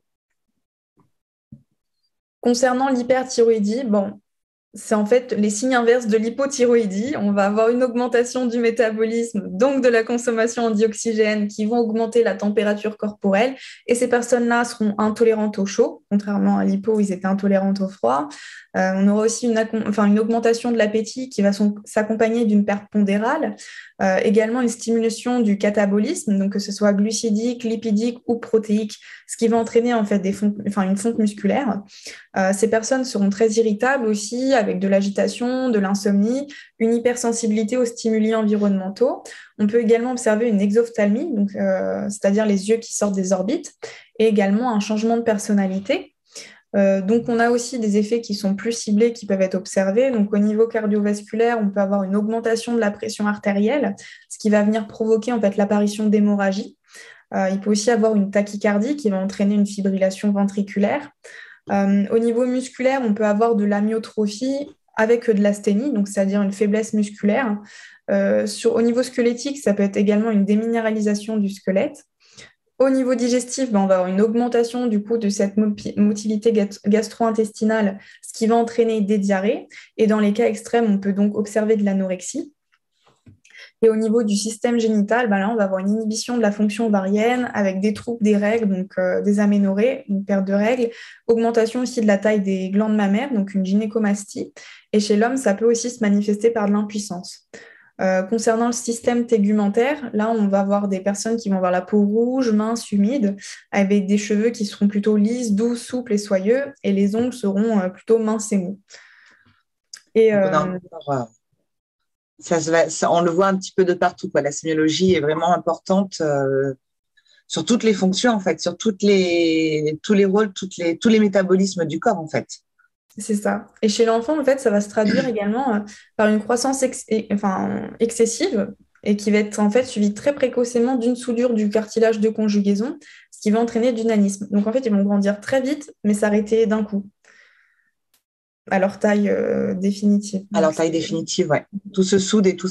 Speaker 2: Concernant l'hyperthyroïdie, bon, c'est en fait les signes inverses de l'hypothyroïdie. On va avoir une augmentation du métabolisme, donc de la consommation en dioxygène, qui vont augmenter la température corporelle. Et ces personnes-là seront intolérantes au chaud, contrairement à l'hypo où ils étaient intolérantes au froid. On aura aussi une augmentation de l'appétit qui va s'accompagner d'une perte pondérale. Également une stimulation du catabolisme, donc que ce soit glucidique, lipidique ou protéique, ce qui va entraîner en fait une fonte musculaire. Ces personnes seront très irritables aussi, avec de l'agitation, de l'insomnie, une hypersensibilité aux stimuli environnementaux. On peut également observer une exophthalmie, c'est-à-dire les yeux qui sortent des orbites, et également un changement de personnalité. Donc, on a aussi des effets qui sont plus ciblés qui peuvent être observés. Donc, au niveau cardiovasculaire, on peut avoir une augmentation de la pression artérielle, ce qui va venir provoquer en fait l'apparition d'hémorragie. Il peut aussi avoir une tachycardie qui va entraîner une fibrillation ventriculaire. Au niveau musculaire, on peut avoir de l'amyotrophie avec de l'asthénie, donc c'est-à-dire une faiblesse musculaire. Au niveau squelettique, ça peut être également une déminéralisation du squelette. Au niveau digestif, on va avoir une augmentation du coup de cette motilité gastro-intestinale, ce qui va entraîner des diarrhées. Et dans les cas extrêmes, on peut donc observer de l'anorexie. Et au niveau du système génital, là, on va avoir une inhibition de la fonction ovarienne avec des troubles des règles, donc des aménorrhées, une perte de règles, augmentation aussi de la taille des glandes mammaires, donc une gynécomastie. Et chez l'homme, ça peut aussi se manifester par de l'impuissance. Concernant le système tégumentaire, là, on va avoir des personnes qui vont avoir la peau rouge, mince, humide, avec des cheveux qui seront plutôt lisses, doux, souples et soyeux, et les ongles seront plutôt minces et mous. Et,
Speaker 1: on le voit un petit peu de partout, quoi. La sémiologie est vraiment importante sur toutes les fonctions, en fait, sur tous les rôles, tous les métabolismes du corps, en fait.
Speaker 2: C'est ça. Et chez l'enfant, en fait, ça va se traduire également par une croissance excessive et qui va être en fait suivie très précocement d'une soudure du cartilage de conjugaison, ce qui va entraîner du nanisme. Donc en fait, ils vont grandir très vite, mais s'arrêter d'un coup à leur taille définitive.
Speaker 1: À leur taille définitive, ouais. Tout se soude et tout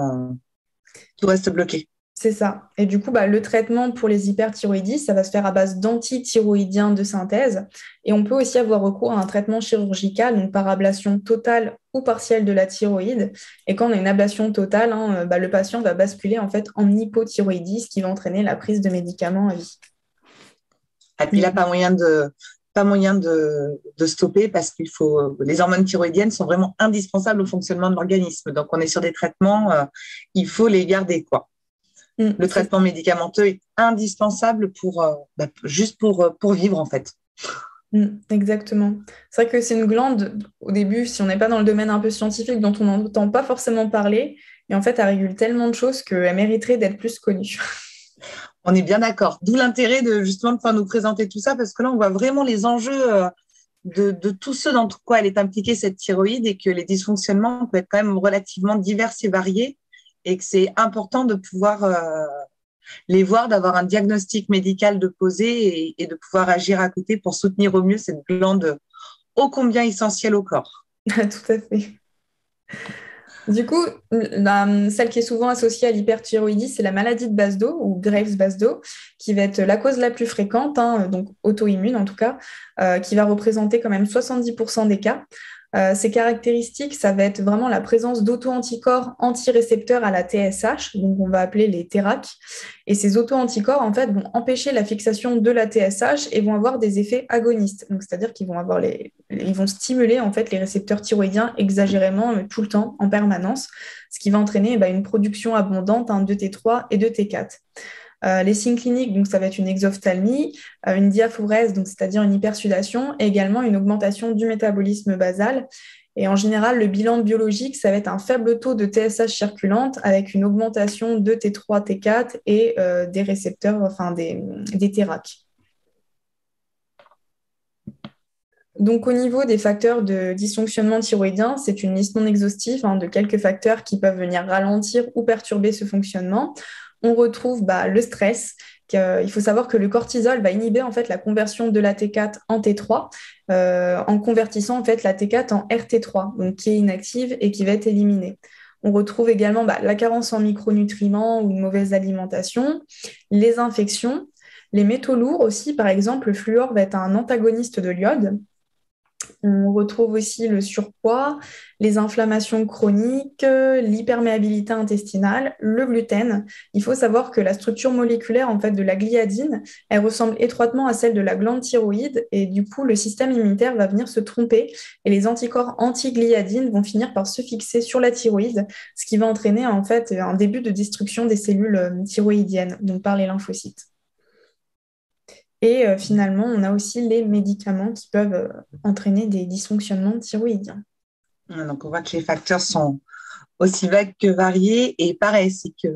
Speaker 1: reste bloqué.
Speaker 2: C'est ça. Et du coup, le traitement pour les hyperthyroïdies, ça va se faire à base d'antithyroïdiens de synthèse. Et on peut aussi avoir recours à un traitement chirurgical, donc par ablation totale ou partielle de la thyroïde. Et quand on a une ablation totale, le patient va basculer en fait en hypothyroïdie, ce qui va entraîner la prise de médicaments à vie.
Speaker 1: Et puis là, pas moyen de stopper parce qu'il faut. Les hormones thyroïdiennes sont vraiment indispensables au fonctionnement de l'organisme. Donc, on est sur des traitements, il faut les garder, quoi. Le traitement médicamenteux est indispensable juste pour vivre, en fait.
Speaker 2: Exactement. C'est vrai que c'est une glande, au début, si on n'est pas dans le domaine un peu scientifique, dont on n'entend pas forcément parler, et en fait, elle régule tellement de choses qu'elle mériterait d'être plus connue.
Speaker 1: On est bien d'accord. D'où l'intérêt de pouvoir nous présenter tout ça, parce que là, on voit vraiment les enjeux de tout ce dans quoi elle est impliquée, cette thyroïde, et que les dysfonctionnements peuvent être quand même relativement divers et variés, et que c'est important de pouvoir les voir, d'avoir un diagnostic médical de poser et de pouvoir agir à côté pour soutenir au mieux cette glande ô combien essentielle au corps.
Speaker 2: Tout à fait. Du coup, celle qui est souvent associée à l'hyperthyroïdie, c'est la maladie de Basedow ou Graves-Basedow, qui va être la cause la plus fréquente, donc auto-immune en tout cas, qui va représenter quand même 70% des cas. Ces caractéristiques, ça va être vraiment la présence d'auto-anticorps antirécepteurs à la TSH, donc on va appeler les TERAC. Et ces auto-anticorps, en fait, vont empêcher la fixation de la TSH et vont avoir des effets agonistes. Donc, c'est-à-dire qu'ils vont ils vont stimuler en fait les récepteurs thyroïdiens exagérément tout le temps, en permanence, ce qui va entraîner une production abondante de T3 et de T4. Les signes cliniques, donc ça va être une exophthalmie, une diaphorèse, donc c'est-à-dire une hypersudation, et également une augmentation du métabolisme basal. Et en général, le bilan biologique, ça va être un faible taux de TSH circulante avec une augmentation de T3, T4 et des récepteurs, des TERAC. Donc, au niveau des facteurs de dysfonctionnement thyroïdien, c'est une liste non exhaustive de quelques facteurs qui peuvent venir ralentir ou perturber ce fonctionnement. On retrouve le stress Il faut savoir que le cortisol va inhiber en fait la conversion de la T4 en T3 en convertissant en fait la T4 en RT3, donc qui est inactive et qui va être éliminée. On retrouve également la carence en micronutriments ou une mauvaise alimentation, les infections, les métaux lourds aussi, par exemple, le fluor va être un antagoniste de l'iode. On retrouve aussi le surpoids, les inflammations chroniques, l'hyperméabilité intestinale, le gluten. Il faut savoir que la structure moléculaire en fait, de la gliadine, elle ressemble étroitement à celle de la glande thyroïde et du coup, le système immunitaire va venir se tromper et les anticorps anti-gliadine vont finir par se fixer sur la thyroïde, ce qui va entraîner en fait un début de destruction des cellules thyroïdiennes, donc par les lymphocytes. Et finalement, on a aussi les médicaments qui peuvent entraîner des dysfonctionnements thyroïdiens.
Speaker 1: Donc, on voit que les facteurs sont aussi vagues que variés. Et pareil, c'est que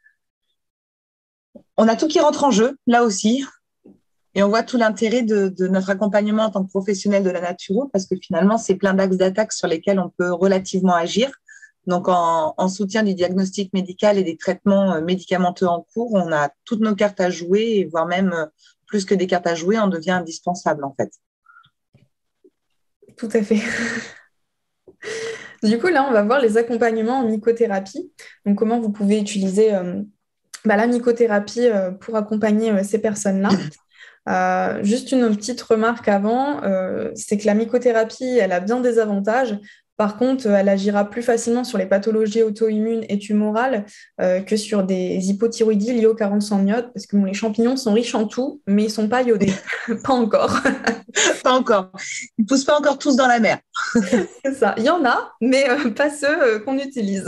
Speaker 1: on a tout qui rentre en jeu, là aussi. Et on voit tout l'intérêt de notre accompagnement en tant que professionnel de la naturo, parce que finalement, c'est plein d'axes d'attaque sur lesquels on peut relativement agir. Donc, en soutien du diagnostic médical et des traitements médicamenteux en cours, on a toutes nos cartes à jouer, et voire même plus que des cartes à jouer, on devient indispensable en fait.
Speaker 2: Tout à fait. Du coup, là, on va voir les accompagnements en mycothérapie. Donc, comment vous pouvez utiliser la mycothérapie pour accompagner ces personnes-là. Juste une petite remarque avant, c'est que la mycothérapie, elle a bien des avantages. Par contre, elle agira plus facilement sur les pathologies auto-immunes et tumorales que sur des hypothyroïdies liées aux carences en iode, parce que les champignons sont riches en tout, mais ils ne sont pas iodés. Pas encore.
Speaker 1: Pas encore. Ils ne poussent pas encore tous dans la mer.
Speaker 2: C'est ça. Il y en a, mais pas ceux qu'on utilise.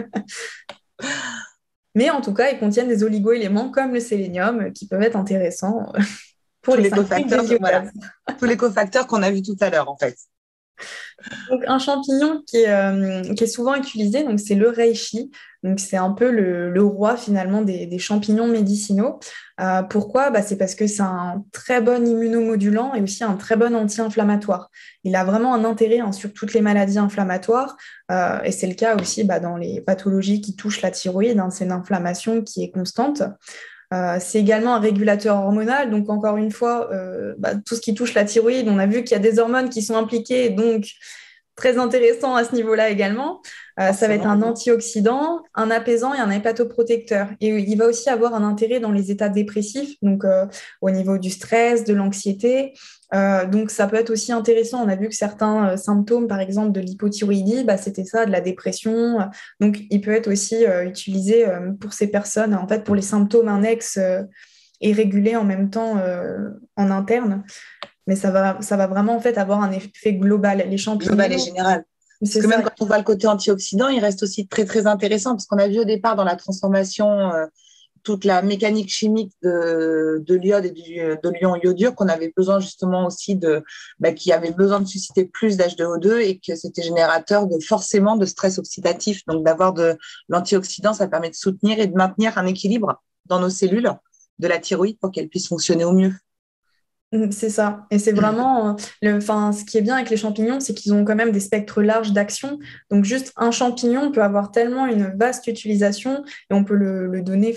Speaker 2: Mais en tout cas, ils contiennent des oligo-éléments comme le sélénium qui peuvent être intéressants pour
Speaker 1: tous
Speaker 2: les
Speaker 1: cofacteurs, voilà. Tous les cofacteurs qu'on a vus tout à l'heure, en fait.
Speaker 2: Donc, un champignon qui est souvent utilisé, donc c'est le reishi. Donc, c'est un peu le roi finalement des champignons médicinaux. Pourquoi? C'est parce que c'est un très bon immunomodulant et aussi un très bon anti-inflammatoire. Il a vraiment un intérêt sur toutes les maladies inflammatoires et c'est le cas aussi dans les pathologies qui touchent la thyroïde. C'est une inflammation qui est constante. C'est également un régulateur hormonal, donc encore une fois, tout ce qui touche la thyroïde, on a vu qu'il y a des hormones qui sont impliquées, donc très intéressant à ce niveau-là également. Ça va être un antioxydant, un apaisant et un hépatoprotecteur. Et il va aussi avoir un intérêt dans les états dépressifs, donc au niveau du stress, de l'anxiété. Donc ça peut être aussi intéressant. On a vu que certains symptômes, par exemple de l'hypothyroïdie, c'était ça, de la dépression. Donc il peut être aussi utilisé pour ces personnes, en fait, pour les symptômes annexes et régulés en même temps en interne. Mais ça va vraiment en fait avoir un effet global. Les champignons.
Speaker 1: Global et général. Parce que même quand on voit le côté antioxydant, il reste aussi très, très intéressant parce qu'on a vu au départ dans la transformation toute la mécanique chimique de l'iode et de l'ion iodure qu'on avait besoin justement aussi qui avait besoin de susciter plus d'H2O2 et que c'était générateur forcément de stress oxydatif. Donc d'avoir de l'antioxydant, ça permet de soutenir et de maintenir un équilibre dans nos cellules de la thyroïde pour qu'elles puissent fonctionner au mieux.
Speaker 2: C'est ça. Et c'est vraiment, ce qui est bien avec les champignons, c'est qu'ils ont quand même des spectres larges d'action. Donc, juste un champignon peut avoir tellement une vaste utilisation et on peut le donner,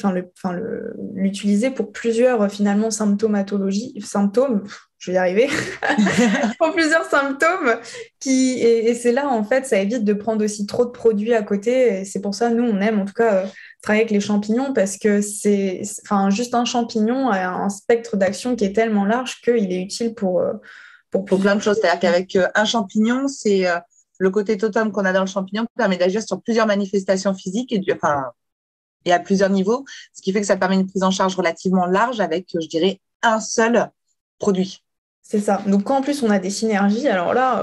Speaker 2: l'utiliser pour plusieurs, finalement, symptômes, je vais y arriver, pour plusieurs symptômes et c'est là, en fait, ça évite de prendre aussi trop de produits à côté. Et c'est pour ça, nous, on aime, en tout cas, travailler avec les champignons parce que juste un champignon a un spectre d'action qui est tellement large qu'il est utile pour
Speaker 1: plein de choses. C'est-à-dire qu'avec un champignon, c'est le côté totem qu'on a dans le champignon qui permet d'agir sur plusieurs manifestations physiques et à plusieurs niveaux, ce qui fait que ça permet une prise en charge relativement large avec, je dirais, un seul produit.
Speaker 2: C'est ça. Donc, quand en plus on a des synergies, alors là...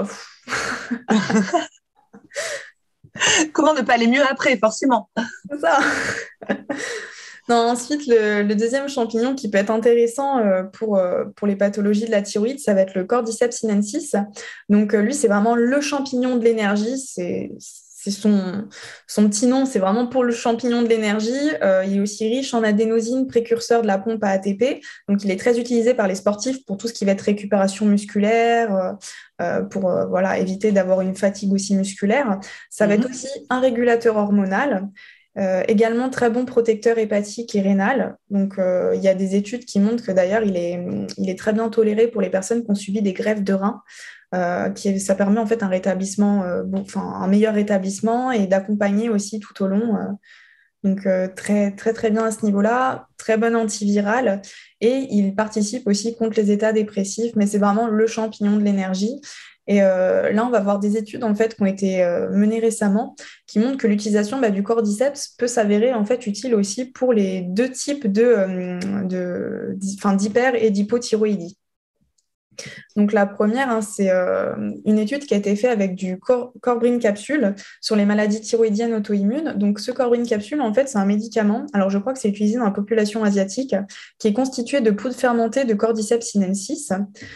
Speaker 1: Comment ne pas aller mieux après, forcément.
Speaker 2: C'est ça. Non, ensuite, le deuxième champignon qui peut être intéressant pour les pathologies de la thyroïde, ça va être le Cordyceps sinensis. Donc, lui, c'est vraiment le champignon de l'énergie. C'est son petit nom, c'est vraiment pour le champignon de l'énergie. Il est aussi riche en adénosine, précurseur de la pompe à ATP. Donc, il est très utilisé par les sportifs pour tout ce qui va être récupération musculaire, pour éviter d'avoir une fatigue aussi musculaire. Ça va être aussi un régulateur hormonal. Également, très bon protecteur hépatique et rénal. Donc, il y a des études qui montrent que d'ailleurs, il est très bien toléré pour les personnes qui ont subi des greffes de reins. Ça permet en fait un rétablissement, un meilleur rétablissement et d'accompagner aussi tout au long. Donc, très, très, très bien à ce niveau-là. Très bon antiviral. Et il participe aussi contre les états dépressifs, mais c'est vraiment le champignon de l'énergie. Et là, on va voir des études en fait qui ont été menées récemment qui montrent que l'utilisation du cordyceps peut s'avérer en fait utile aussi pour les deux types d'hyper et d'hypothyroïdie. Donc la première, c'est une étude qui a été faite avec du Corbrin capsule sur les maladies thyroïdiennes auto-immunes. Donc ce Corbrin capsule, en fait, c'est un médicament. Alors je crois que c'est utilisé dans la population asiatique, qui est constitué de poudre fermentée de Cordyceps sinensis.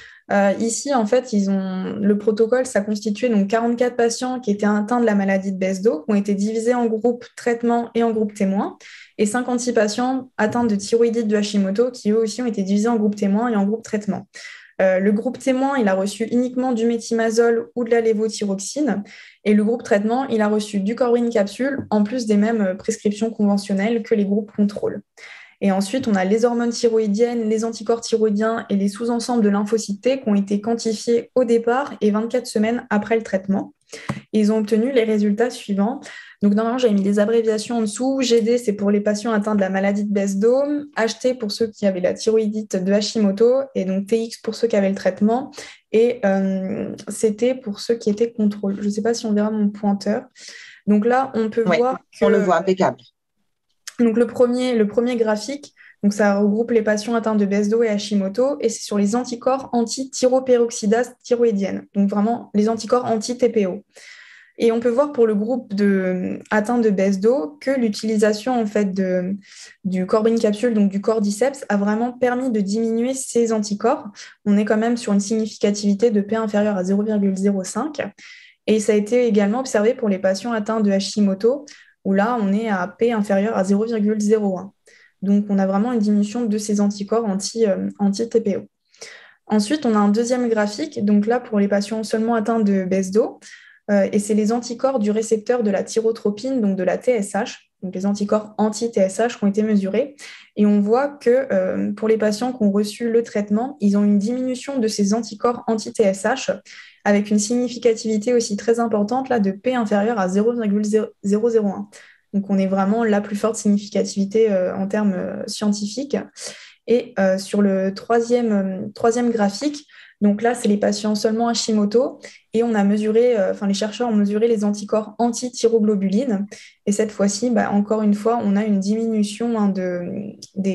Speaker 2: Ici, en fait, le protocole, ça constituait donc 44 patients qui étaient atteints de la maladie de Besdo, qui ont été divisés en groupe traitement et en groupe témoin, et 56 patients atteints de thyroïdite de Hashimoto, qui eux aussi ont été divisés en groupe témoin et en groupe traitement. Le groupe témoin, il a reçu uniquement du méthimazole ou de la lévothyroxine, et le groupe traitement, il a reçu du Corbrin capsule, en plus des mêmes prescriptions conventionnelles que les groupes contrôle. Et ensuite, on a les hormones thyroïdiennes, les anticorps thyroïdiens et les sous-ensembles de lymphocytes T qui ont été quantifiés au départ et 24 semaines après le traitement. Et ils ont obtenu les résultats suivants. Donc, normalement, j'avais mis des abréviations en dessous. GD, c'est pour les patients atteints de la maladie de Besdo. HT pour ceux qui avaient la thyroïdite de Hashimoto. Et donc, TX pour ceux qui avaient le traitement. Et CT pour ceux qui étaient contrôle. Je ne sais pas si on verra mon pointeur. Donc là, on peut voir que...
Speaker 1: On le voit, impeccable.
Speaker 2: Donc, le premier graphique, donc ça regroupe les patients atteints de Besdo et Hashimoto, et c'est sur les anticorps anti-thyroperoxydase thyroïdienne, donc vraiment les anticorps anti-TPO. Et on peut voir pour le groupe atteint de Besdo que l'utilisation en fait du Corbrin capsule, donc du cordyceps, a vraiment permis de diminuer ces anticorps. On est quand même sur une significativité de P inférieure à 0,05. Et ça a été également observé pour les patients atteints de Hashimoto, où là, on est à P inférieur à 0,01. Donc, on a vraiment une diminution de ces anticorps anti-TPO. Ensuite, on a un deuxième graphique, donc là, pour les patients seulement atteints de Besdo, et c'est les anticorps du récepteur de la thyrotropine, donc de la TSH, donc les anticorps anti-TSH qui ont été mesurés. Et on voit que pour les patients qui ont reçu le traitement, ils ont une diminution de ces anticorps anti-TSH avec une significativité aussi très importante là, de P inférieur à 0,001. Donc, on est vraiment la plus forte significativité en termes scientifiques. Et sur le troisième graphique, donc là, c'est les patients seulement Hashimoto. Et on a mesuré, les chercheurs ont mesuré les anticorps anti-thyroglobuline. Et cette fois-ci, encore une fois, on a une diminution, de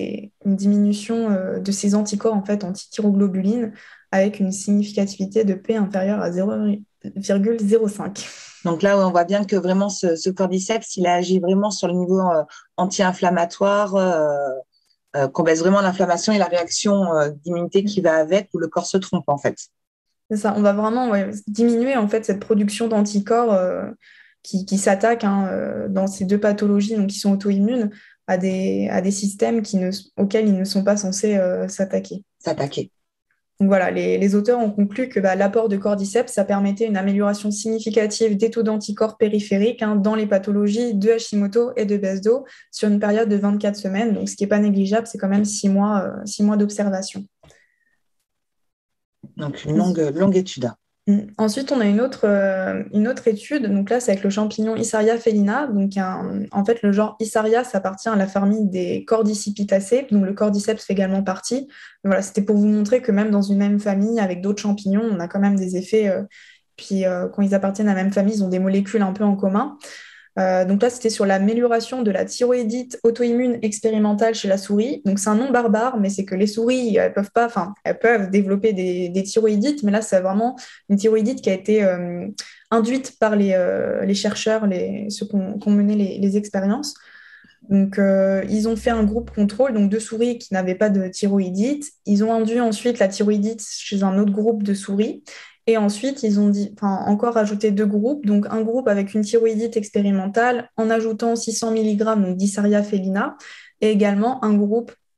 Speaker 2: ces anticorps en fait, anti-thyroglobuline avec une significativité de P inférieure à 0,05.
Speaker 1: Donc là, on voit bien que vraiment ce cordyceps, il agit vraiment sur le niveau anti-inflammatoire, qu'on baisse vraiment l'inflammation et la réaction d'immunité qui va avec, où le corps se trompe en fait.
Speaker 2: C'est ça, on va vraiment diminuer en fait cette production d'anticorps qui s'attaquent dans ces deux pathologies donc, qui sont auto-immunes à des systèmes auxquels ils ne sont pas censés s'attaquer. Donc voilà, les auteurs ont conclu que l'apport de cordyceps, ça permettait une amélioration significative des taux d'anticorps périphériques dans les pathologies de Hashimoto et de Besdo sur une période de 24 semaines. Donc, ce qui n'est pas négligeable, c'est quand même 6 mois d'observation.
Speaker 1: Donc, une longue étude.
Speaker 2: Ensuite, on a une autre étude. Donc là, c'est avec le champignon Issaria felina. Donc, en fait, le genre Issaria, ça appartient à la famille des Cordycipitacées. Donc, le cordyceps fait également partie. Mais voilà, c'était pour vous montrer que même dans une même famille, avec d'autres champignons, on a quand même des effets. Puis, quand ils appartiennent à la même famille, ils ont des molécules un peu en commun. Donc là, c'était sur l'amélioration de la thyroïdite auto-immune expérimentale chez la souris. Donc c'est un nom barbare, mais c'est que les souris, elles peuvent développer des thyroïdites, mais là, c'est vraiment une thyroïdite qui a été induite par les chercheurs, ceux qui ont mené les expériences. Donc, ils ont fait un groupe contrôle, donc 2 souris qui n'avaient pas de thyroïdite. Ils ont induit ensuite la thyroïdite chez un autre groupe de souris. Et ensuite, ils ont encore rajouté 2 groupes, donc un groupe avec une thyroïdite expérimentale en ajoutant 600 mg donc d'Issaria felina, et également un groupe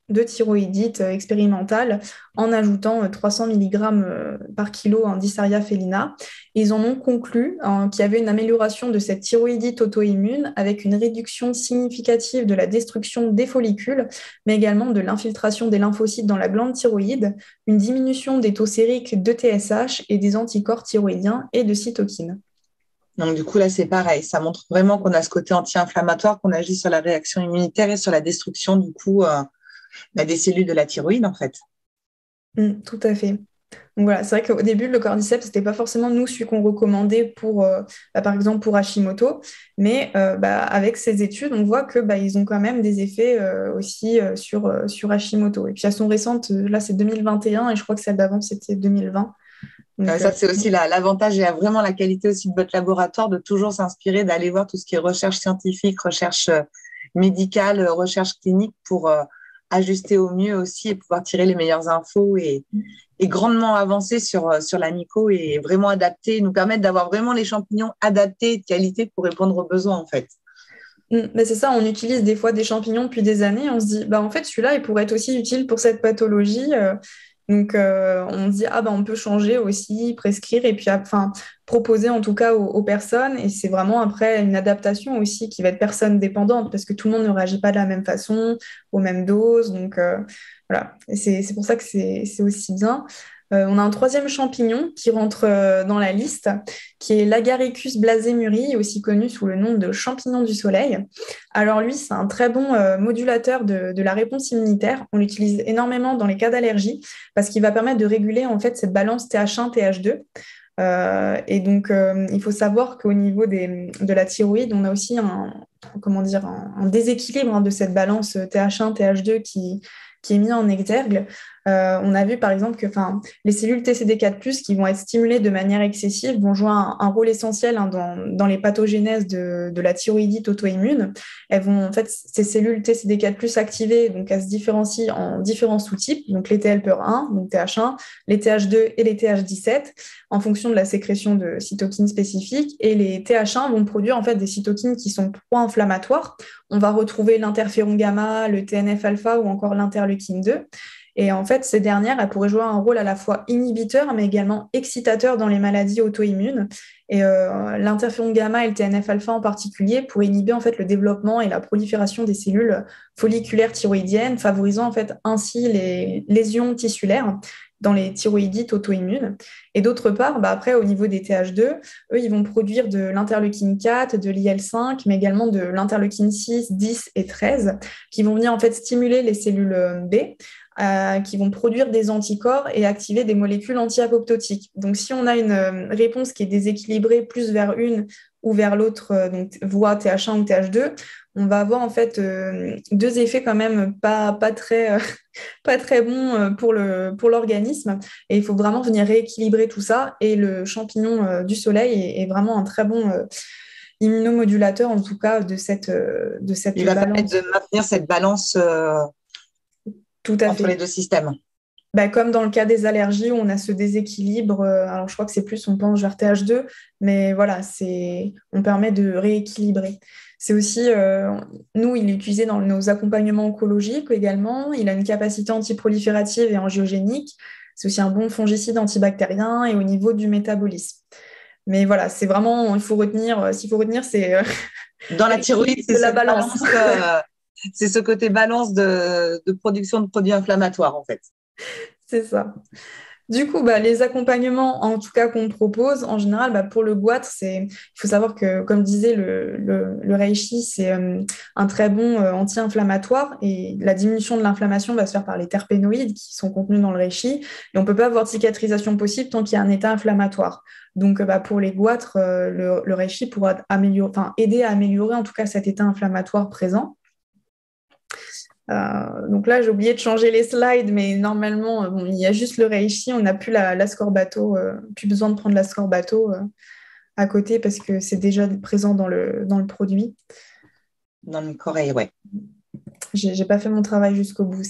Speaker 2: de thyroïdite expérimentale en ajoutant 300 mg par kilo en Disaria felina. Ils en ont conclu qu'il y avait une amélioration de cette thyroïdite auto-immune avec une réduction significative de la destruction des follicules, mais également de l'infiltration des lymphocytes dans la glande thyroïde, une diminution des taux sériques de TSH et des anticorps thyroïdiens et de cytokines.
Speaker 1: Donc, du coup, là, c'est pareil. Ça montre vraiment qu'on a ce côté anti-inflammatoire, qu'on agit sur la réaction immunitaire et sur la destruction, du coup, des cellules de la thyroïde, en fait.
Speaker 2: Tout à fait. Donc voilà, c'est vrai qu'au début, le cordyceps, c'était pas forcément nous celui qu'on recommandait pour, par exemple, pour Hashimoto, mais avec ces études, on voit que ils ont quand même des effets aussi sur Hashimoto. Et puis elles sont récentes, là c'est 2021 et je crois que celle d'avant c'était 2020. Donc,
Speaker 1: Ça, c'est aussi l'avantage et vraiment la qualité aussi de votre laboratoire de toujours s'inspirer, d'aller voir tout ce qui est recherche scientifique, recherche médicale, recherche clinique pour ajuster au mieux aussi et pouvoir tirer les meilleures infos et grandement avancer sur la myco et vraiment adapter, nous permettre d'avoir vraiment les champignons adaptés et de qualité pour répondre aux besoins en fait.
Speaker 2: Mais c'est ça, on utilise des fois des champignons depuis des années, on se dit, en fait, celui-là, il pourrait être aussi utile pour cette pathologie. Donc, on se dit, on peut changer aussi, prescrire et puis proposer en tout cas aux personnes. Et c'est vraiment après une adaptation aussi qui va être personne dépendante parce que tout le monde ne réagit pas de la même façon, aux mêmes doses. Donc, voilà. Et c'est pour ça que c'est aussi bien. On a un troisième champignon qui rentre dans la liste, qui est l'Agaricus blasemuri, aussi connu sous le nom de champignon du soleil. Alors lui, c'est un très bon modulateur de la réponse immunitaire. On l'utilise énormément dans les cas d'allergie parce qu'il va permettre de réguler en fait cette balance TH1, TH2. Et donc, il faut savoir qu'au niveau de la thyroïde, on a aussi un déséquilibre de cette balance TH1, TH2 qui est mis en exergue. On a vu par exemple que les cellules TCD4+, qui vont être stimulées de manière excessive, vont jouer un rôle essentiel dans les pathogénèses de la thyroïdite auto-immune. Elles vont, en fait, ces cellules TCD4+, activées, donc elles se différencient en différents sous-types, donc les TLPR1, donc TH1, les TH2 et les TH17, en fonction de la sécrétion de cytokines spécifiques. Et les TH1 vont produire en fait des cytokines qui sont pro-inflammatoires. On va retrouver l'interféron gamma, le TNF-alpha ou encore l'interleukine 2. Et en fait, ces dernières, elles pourraient jouer un rôle à la fois inhibiteur, mais également excitateur dans les maladies auto-immunes. Et l'interféron gamma et le TNF-alpha en particulier pourraient inhiber en fait le développement et la prolifération des cellules folliculaires thyroïdiennes, favorisant en fait ainsi les lésions tissulaires dans les thyroïdites auto-immunes. Et d'autre part, après, au niveau des TH2, eux, ils vont produire de l'interleukine 4, de l'IL5, mais également de l'interleukine 6, 10 et 13, qui vont venir en fait stimuler les cellules B, qui vont produire des anticorps et activer des molécules anti-apoptotiques. Donc, si on a une réponse qui est déséquilibrée plus vers une ou vers l'autre, donc voie TH1 ou TH2, on va avoir en fait deux effets quand même pas très bons pour l'organisme. Et il faut vraiment venir rééquilibrer tout ça. Et le champignon du soleil est vraiment un très bon immunomodulateur, en tout cas, de cette
Speaker 1: Il va
Speaker 2: balance.
Speaker 1: permettre de maintenir cette balance
Speaker 2: Tout à
Speaker 1: entre
Speaker 2: fait.
Speaker 1: les deux systèmes.
Speaker 2: Comme dans le cas des allergies où on a ce déséquilibre, alors je crois que c'est plus on penche vers TH2, mais voilà, on permet de rééquilibrer. C'est aussi, nous, il est utilisé dans nos accompagnements oncologiques également. Il a une capacité antiproliférative et angiogénique. C'est aussi un bon fongicide antibactérien et au niveau du métabolisme. Mais voilà, c'est vraiment, il faut retenir, s'il faut retenir, c'est
Speaker 1: dans la thyroïde, c'est
Speaker 2: la balance.
Speaker 1: C'est ce côté balance de production de produits inflammatoires, en fait.
Speaker 2: C'est ça. Du coup, les accompagnements, en tout cas qu'on propose, en général, pour le goitre, il faut savoir que, comme disait le reishi, c'est un très bon anti-inflammatoire et la diminution de l'inflammation va se faire par les terpénoïdes qui sont contenus dans le reishi. Et on ne peut pas avoir de cicatrisation possible tant qu'il y a un état inflammatoire. Donc, pour les goitres, le reishi pourra aider à améliorer en tout cas cet état inflammatoire présent. Donc là, j'ai oublié de changer les slides, mais normalement, il y a juste le reishi, on n'a plus l'ascorbato, plus besoin de prendre l'ascorbato à côté parce que c'est déjà présent dans le produit.
Speaker 1: Dans le coreille, ouais.
Speaker 2: J'ai pas fait mon travail jusqu'au bout.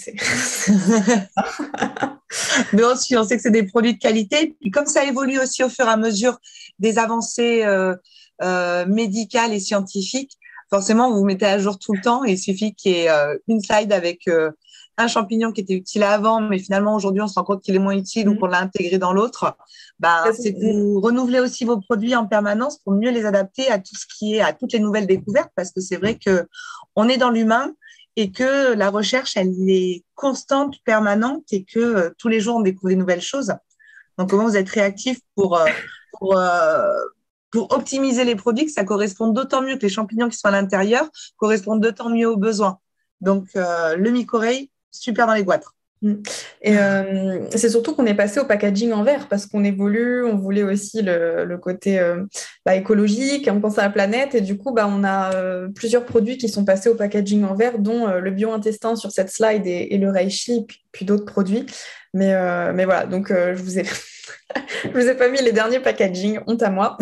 Speaker 1: Mais aussi, on sait que c'est des produits de qualité. Puis comme ça évolue aussi au fur et à mesure des avancées médicales et scientifiques, forcément, vous vous mettez à jour tout le temps et il suffit qu'il y ait une slide avec un champignon qui était utile avant, mais finalement aujourd'hui on se rend compte qu'il est moins utile ou qu'on l'a intégré dans l'autre, c'est que vous renouvelez aussi vos produits en permanence pour mieux les adapter à tout ce qui est, à toutes les nouvelles découvertes, parce que c'est vrai que on est dans l'humain et que la recherche, elle est constante, permanente et que tous les jours on découvre des nouvelles choses. Donc comment vous êtes réactif pour, euh, pour optimiser les produits, que ça corresponde d'autant mieux, que les champignons qui sont à l'intérieur correspondent d'autant mieux aux besoins. Donc, le mycorrhize, super dans les goitres.
Speaker 2: Et c'est surtout qu'on est passé au packaging en verre parce qu'on évolue, on voulait aussi le côté écologique, on pense à la planète et du coup on a plusieurs produits qui sont passés au packaging en verre, dont le bio-intestin sur cette slide et le reishi, puis d'autres produits. Mais voilà, donc je vous ai je vous ai pas mis les derniers packaging, honte à moi.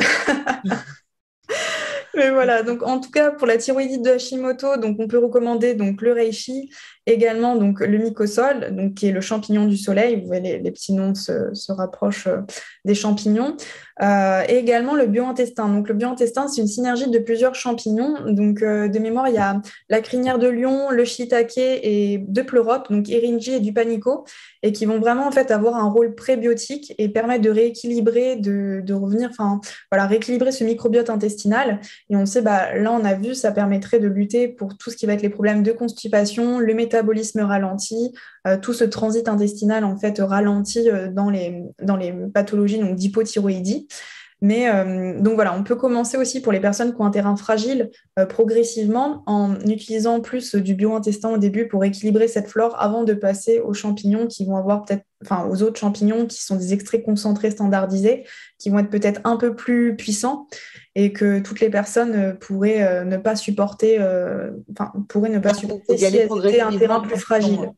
Speaker 2: Mais voilà, donc en tout cas pour la thyroïdite de Hashimoto, donc on peut recommander donc le reishi, également donc le mycosol, donc qui est le champignon du soleil. Vous voyez les petits noms se rapprochent des champignons, et également le bio-intestin. Donc le bio-intestin, c'est une synergie de plusieurs champignons. Donc de mémoire, il y a la crinière de lion, le shiitake et deux pleuropes, donc eringi et du panico, et qui vont vraiment en fait avoir un rôle prébiotique et permettre de rééquilibrer, de revenir, rééquilibrer ce microbiote intestinal. Et on sait, là, on a vu, ça permettrait de lutter pour tout ce qui va être les problèmes de constipation, le métabolisme ralenti, tout ce transit intestinal, en fait, ralenti dans les pathologies donc, d'hypothyroïdie. Mais donc voilà, on peut commencer aussi pour les personnes qui ont un terrain fragile progressivement en utilisant plus du bio-intestin au début pour équilibrer cette flore avant de passer aux champignons qui vont avoir aux autres champignons qui sont des extraits concentrés standardisés, qui vont être peut-être un peu plus puissants et que toutes les personnes pourraient ne pas supporter, si elles étaient un terrain plus fragile.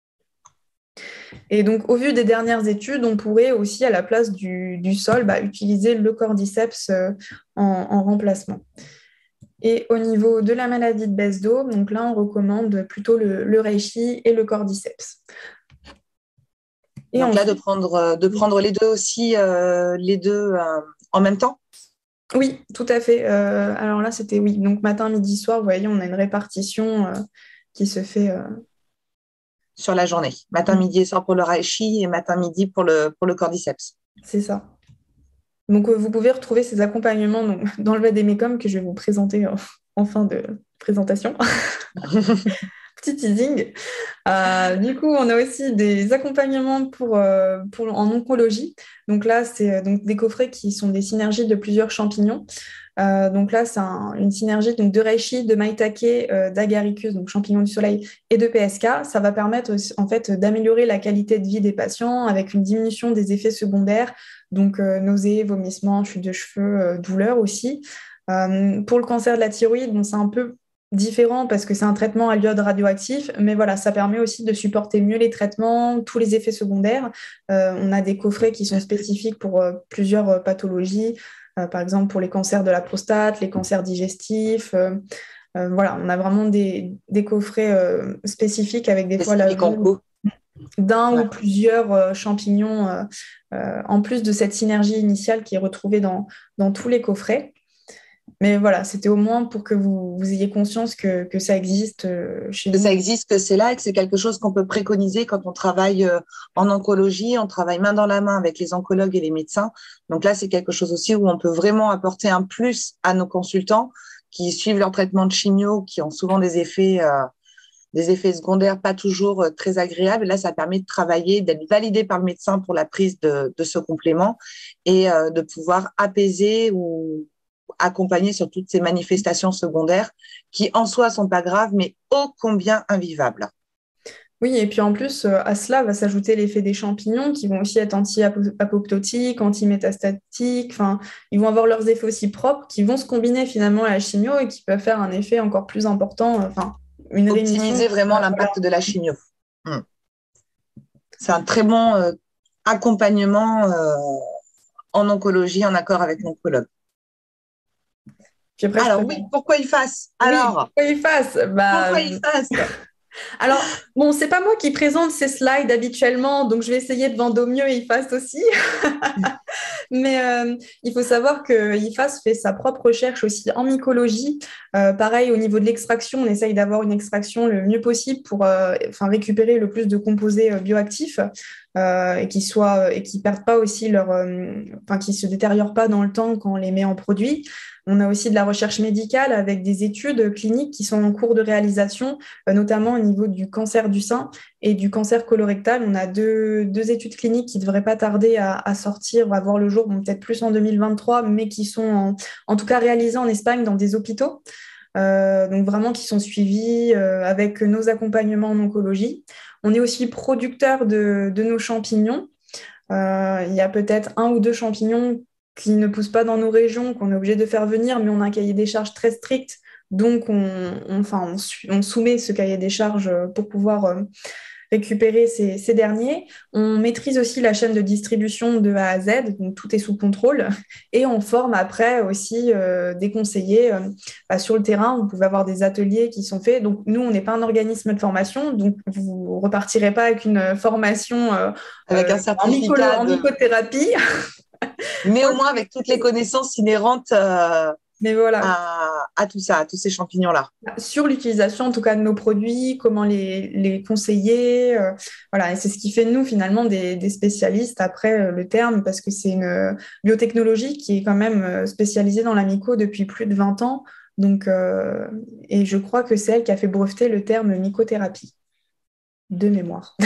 Speaker 2: Et donc, au vu des dernières études, on pourrait aussi, à la place du sol, utiliser le cordyceps en remplacement. Et au niveau de la maladie de baisse d'eau, donc là, on recommande plutôt le reishi et le cordyceps.
Speaker 1: Et donc ensuite, là, de prendre les deux aussi, en même temps?
Speaker 2: Oui, tout à fait. Alors là, c'était oui. Donc, matin, midi, soir, vous voyez, on a une répartition qui se fait...
Speaker 1: sur la journée. Matin, midi et soir pour le reishi et matin, midi pour le cordyceps.
Speaker 2: C'est ça. Donc, vous pouvez retrouver ces accompagnements dans le Vademecum que je vais vous présenter en fin de présentation. Petit teasing. Du coup, on a aussi des accompagnements en oncologie. Donc là, c'est des coffrets qui sont des synergies de plusieurs champignons. Donc là, c'est une synergie de reishi, de maitake, d'agaricus, donc champignon du soleil, et de PSK. Ça va permettre en fait d'améliorer la qualité de vie des patients avec une diminution des effets secondaires, donc nausées, vomissements, chute de cheveux, douleurs aussi. Pour le cancer de la thyroïde, c'est un peu différent parce que c'est un traitement à l'iode radioactif, mais voilà, ça permet aussi de supporter mieux les traitements, tous les effets secondaires. On a des coffrets qui sont spécifiques pour plusieurs pathologies, par exemple pour les cancers de la prostate, les cancers digestifs. Voilà, on a vraiment des coffrets spécifiques avec des fois d'un ou plusieurs champignons en plus de cette synergie initiale qui est retrouvée dans tous les coffrets. Mais voilà, c'était au moins pour que vous ayez conscience que ça existe chez nous.
Speaker 1: Que ça existe, que c'est là et que c'est quelque chose qu'on peut préconiser quand on travaille en oncologie. On travaille main dans la main avec les oncologues et les médecins. Donc là, c'est quelque chose aussi où on peut vraiment apporter un plus à nos consultants qui suivent leur traitement de chimio, qui ont souvent des effets secondaires pas toujours très agréables. Là, ça permet de travailler, d'être validé par le médecin pour la prise de ce complément et de pouvoir apaiser ou accompagner sur toutes ces manifestations secondaires qui en soi sont pas graves, mais ô combien invivables.
Speaker 2: Oui, et puis en plus, à cela va s'ajouter l'effet des champignons qui vont aussi être anti-apoptotiques, anti-métastatiques, ils vont avoir leurs effets aussi propres qui vont se combiner finalement à la chimio et qui peuvent faire un effet encore plus important, une rémission.
Speaker 1: Optimiser vraiment l'impact de la chimio. C'est un très bon accompagnement en oncologie en accord avec l'oncologue. Alors oui, pourquoi il fasse?
Speaker 2: Pourquoi il fasse?
Speaker 1: Pourquoi il fasse?
Speaker 2: Alors, bon, c'est pas moi qui présente ces slides habituellement, donc je vais essayer de vendre au mieux IFAS aussi. Mais il faut savoir que IFAS fait sa propre recherche aussi en mycologie. Pareil, au niveau de l'extraction, on essaye d'avoir une extraction le mieux possible pour récupérer le plus de composés bioactifs et qui perdent pas aussi qui se détériorent pas dans le temps quand on les met en produit. On a aussi de la recherche médicale avec des études cliniques qui sont en cours de réalisation, notamment au niveau du cancer du sein et du cancer colorectal. On a deux études cliniques qui ne devraient pas tarder à sortir, à voir le jour, bon, peut-être plus en 2023, mais qui sont en tout cas réalisées en Espagne dans des hôpitaux. Donc vraiment qui sont suivis avec nos accompagnements en oncologie. On est aussi producteur de nos champignons. Il y a peut-être un ou deux champignons qui ne poussent pas dans nos régions, qu'on est obligé de faire venir, mais on a un cahier des charges très strict. Donc, on soumet ce cahier des charges pour pouvoir récupérer ces derniers. On maîtrise aussi la chaîne de distribution de A à Z, donc tout est sous contrôle. Et on forme après aussi des conseillers sur le terrain. Vous pouvez avoir des ateliers qui sont faits. Donc nous, on n'est pas un organisme de formation, donc vous ne repartirez pas avec une formation
Speaker 1: Avec un certificat
Speaker 2: en mycothérapie.
Speaker 1: Mais au moins avec toutes les connaissances inhérentes
Speaker 2: Mais voilà,
Speaker 1: à tout ça, à tous ces champignons-là.
Speaker 2: sur l'utilisation en tout cas de nos produits, comment les conseiller. Voilà, et c'est ce qui fait de nous finalement des spécialistes après le terme, parce que c'est une biotechnologie qui est quand même spécialisée dans la myco depuis plus de 20 ans. Donc, et je crois que c'est elle qui a fait breveter le terme mycothérapie, de mémoire.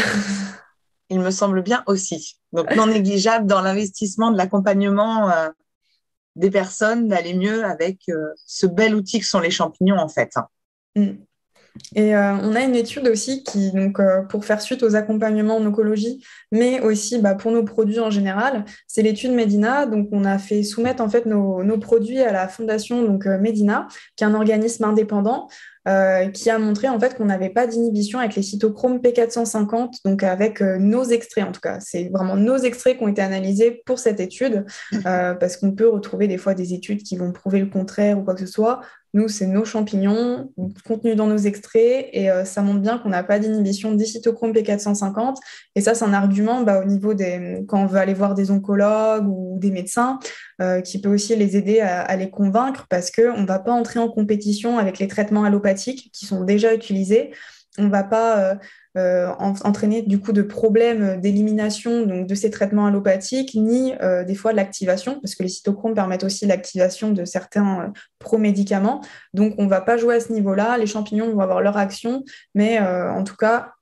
Speaker 1: Il me semble bien aussi. Donc non négligeable dans l'investissement de l'accompagnement des personnes d'aller mieux avec ce bel outil que sont les champignons en fait.
Speaker 2: Mm. Et on a une étude aussi qui, donc, pour faire suite aux accompagnements en oncologie, mais aussi pour nos produits en général, c'est l'étude Medina. Donc, on a fait soumettre en fait nos produits à la fondation donc, Medina, qui est un organisme indépendant qui a montré en fait qu'on n'avait pas d'inhibition avec les cytochromes P450, donc avec nos extraits en tout cas. C'est vraiment nos extraits qui ont été analysés pour cette étude, parce qu'on peut retrouver des fois des études qui vont prouver le contraire ou quoi que ce soit. Nous, c'est nos champignons contenus dans nos extraits et ça montre bien qu'on n'a pas d'inhibition des cytochromes P450. Et ça, c'est un argument au niveau quand on veut aller voir des oncologues ou des médecins qui peut aussi les aider à les convaincre parce qu'on ne va pas entrer en compétition avec les traitements allopathiques qui sont déjà utilisés. On ne va pas entraîner du coup de problèmes d'élimination donc, de ces traitements allopathiques, ni des fois de l'activation, parce que les cytochromes permettent aussi l'activation de certains promédicaments. Donc on ne va pas jouer à ce niveau-là. Les champignons vont avoir leur action, mais en tout cas,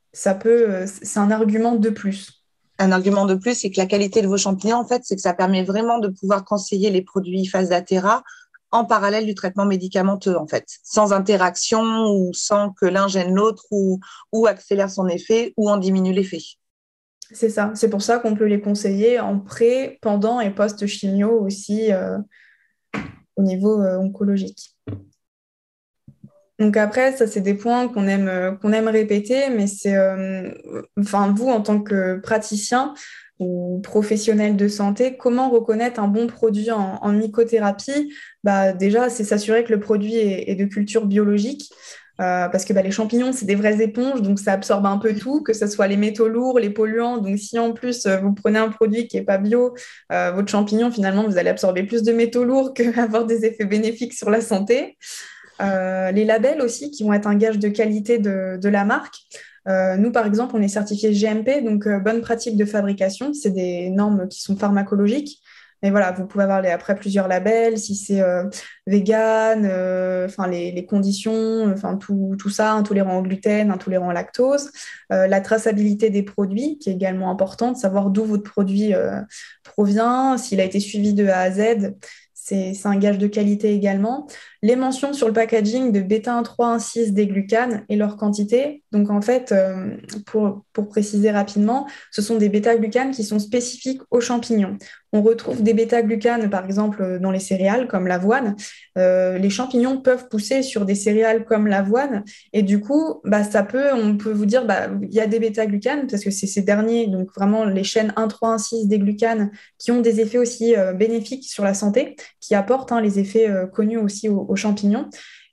Speaker 2: c'est un argument de plus.
Speaker 1: Un argument de plus, c'est que la qualité de vos champignons, en fait, c'est que ça permet vraiment de pouvoir conseiller les produits IFAS d'Athera en parallèle du traitement médicamenteux, en fait, sans interaction ou sans que l'un gêne l'autre ou accélère son effet ou en diminue l'effet.
Speaker 2: C'est ça. C'est pour ça qu'on peut les conseiller en pré, pendant et post-chimio aussi au niveau oncologique. Donc après, ça, c'est des points qu'on aime répéter, mais c'est, vous, en tant que praticien ou professionnel de santé, comment reconnaître un bon produit en mycothérapie? Déjà, c'est s'assurer que le produit est de culture biologique. Parce que les champignons, c'est des vraies éponges, donc ça absorbe un peu tout, que ce soit les métaux lourds, les polluants. Donc si en plus vous prenez un produit qui n'est pas bio, votre champignon, finalement, vous allez absorber plus de métaux lourds qu'avoir des effets bénéfiques sur la santé. Les labels aussi, qui vont être un gage de qualité de la marque. Nous, par exemple, on est certifié GMP, donc bonne pratique de fabrication. C'est des normes qui sont pharmacologiques. Mais voilà, vous pouvez avoir après plusieurs labels, si c'est vegan, les conditions, tout ça, intolérant au gluten, intolérant au lactose. La traçabilité des produits, qui est également importante, savoir d'où votre produit provient, s'il a été suivi de A à Z. C'est un gage de qualité également. Les mentions sur le packaging de β1,3,1,6 des glucanes et leur quantité. Donc, en fait, pour préciser rapidement, ce sont des bêta-glucanes qui sont spécifiques aux champignons. On retrouve des bêta-glucanes, par exemple, dans les céréales, comme l'avoine. Les champignons peuvent pousser sur des céréales comme l'avoine. Et du coup, on peut vous dire, il y a des bêta-glucanes, parce que c'est ces derniers, donc vraiment les chaînes 1,3,1,6 des glucanes, qui ont des effets aussi bénéfiques sur la santé, qui apportent les effets connus aussi aux champignons.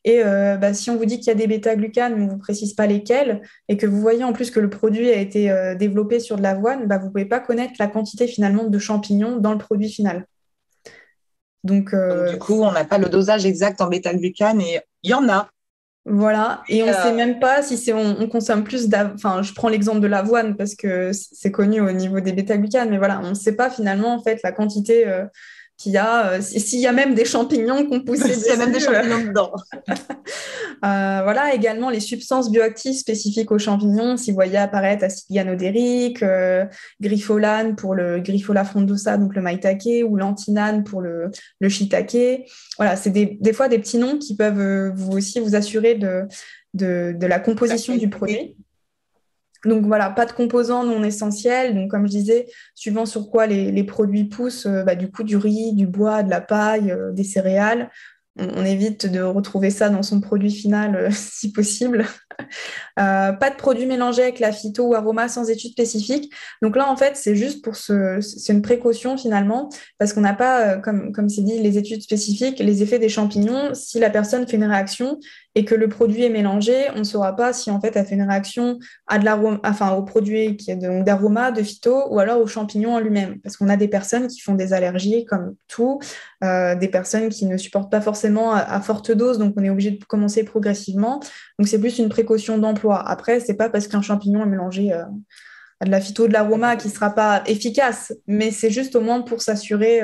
Speaker 2: Et si on vous dit qu'il y a des bêta-glucanes, mais on ne vous précise pas lesquels, et que vous voyez en plus que le produit a été développé sur de l'avoine, vous ne pouvez pas connaître la quantité finalement de champignons dans le produit final. Donc,
Speaker 1: Donc, du coup, on n'a pas le dosage exact en bêta-glucane et il y en a.
Speaker 2: voilà, et on ne sait même pas si on consomme plus d'avoine. Enfin, je prends l'exemple de l'avoine parce que c'est connu au niveau des bêta-glucanes, mais voilà, on ne sait pas finalement en fait la quantité qu'il y a, s'il y a même des champignons qu'on poussait
Speaker 1: S'il y a même des
Speaker 2: dessus.
Speaker 1: champignons dedans.
Speaker 2: Voilà, également les substances bioactives spécifiques aux champignons, si vous voyez apparaître acide cyanodérique, griffolane pour le Griffola frondosa, donc le maïtake, ou lantinane pour le shiitake. Voilà, c'est des fois des petits noms qui peuvent vous aussi vous assurer de la composition du produit. Donc voilà, pas de composants non essentiels. Donc comme je disais, suivant sur quoi les produits poussent, du coup du riz, du bois, de la paille, des céréales. On évite de retrouver ça dans son produit final si possible. Pas de produits mélangés avec la phyto ou aroma sans études spécifiques. Donc là, en fait, c'est juste c'est une précaution finalement, parce qu'on n'a pas, comme c'est dit, les études spécifiques, les effets des champignons. Si la personne fait une réaction et que le produit est mélangé, on ne saura pas si en fait elle fait une réaction à de l'arôme, enfin au produit qui est donc d'aroma, de phyto, ou alors aux champignons en lui-même. Parce qu'on a des personnes qui font des allergies comme tout, des personnes qui ne supportent pas forcément à forte dose, donc on est obligé de commencer progressivement. Donc c'est plus une précaution d'emploi. Après, c'est pas parce qu'un champignon est mélangé à de la phyto, de l'aroma qui sera pas efficace, mais c'est juste au moins pour s'assurer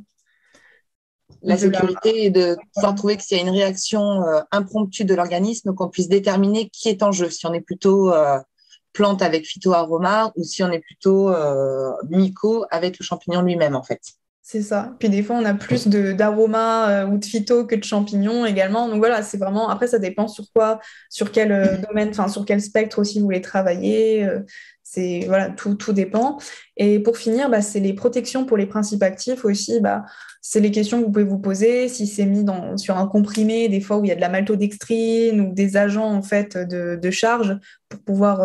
Speaker 1: la sécurité et de pouvoir trouver que s'il y a une réaction impromptue de l'organisme, qu'on puisse déterminer qui est en jeu, si on est plutôt plante avec phytoaroma ou si on est plutôt myco avec le champignon lui-même, en fait.
Speaker 2: C'est ça. Puis des fois, on a plus d'aroma ou de phyto que de champignons également. Donc voilà, c'est vraiment. Après, ça dépend sur quoi, sur quel domaine, enfin sur quel spectre aussi vous voulez travailler. C'est voilà, tout dépend. Et pour finir, c'est les protections pour les principes actifs aussi. C'est les questions que vous pouvez vous poser. Si c'est mis sur un comprimé, des fois où il y a de la maltodextrine ou des agents en fait de charge pour pouvoir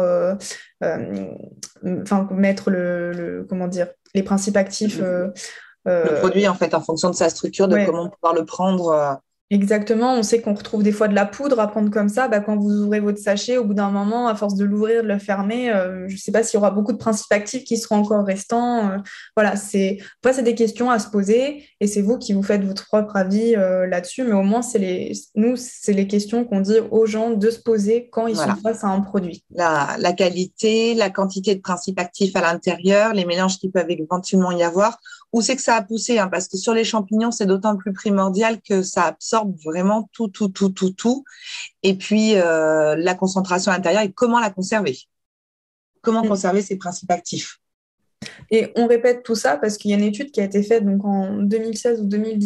Speaker 2: mettre comment dire, les principes actifs.
Speaker 1: Le produit, en fait, en fonction de sa structure, de comment pouvoir le prendre.
Speaker 2: Exactement, on sait qu'on retrouve des fois de la poudre à prendre comme ça. Quand vous ouvrez votre sachet, au bout d'un moment, à force de l'ouvrir, de le fermer, je ne sais pas s'il y aura beaucoup de principes actifs qui seront encore restants. Voilà, c'est des questions à se poser et c'est vous qui vous faites votre propre avis là-dessus. Mais au moins, c'est les questions qu'on dit aux gens de se poser quand ils sont face à un produit.
Speaker 1: La qualité, la quantité de principes actifs à l'intérieur, les mélanges qui peuvent éventuellement y avoir. Où c'est que ça a poussé, parce que sur les champignons, c'est d'autant plus primordial que ça absorbe vraiment tout. Et puis, la concentration intérieure et comment la conserver. Comment conserver ces principes actifs.
Speaker 2: Et on répète tout ça parce qu'il y a une étude qui a été faite donc en 2016 ou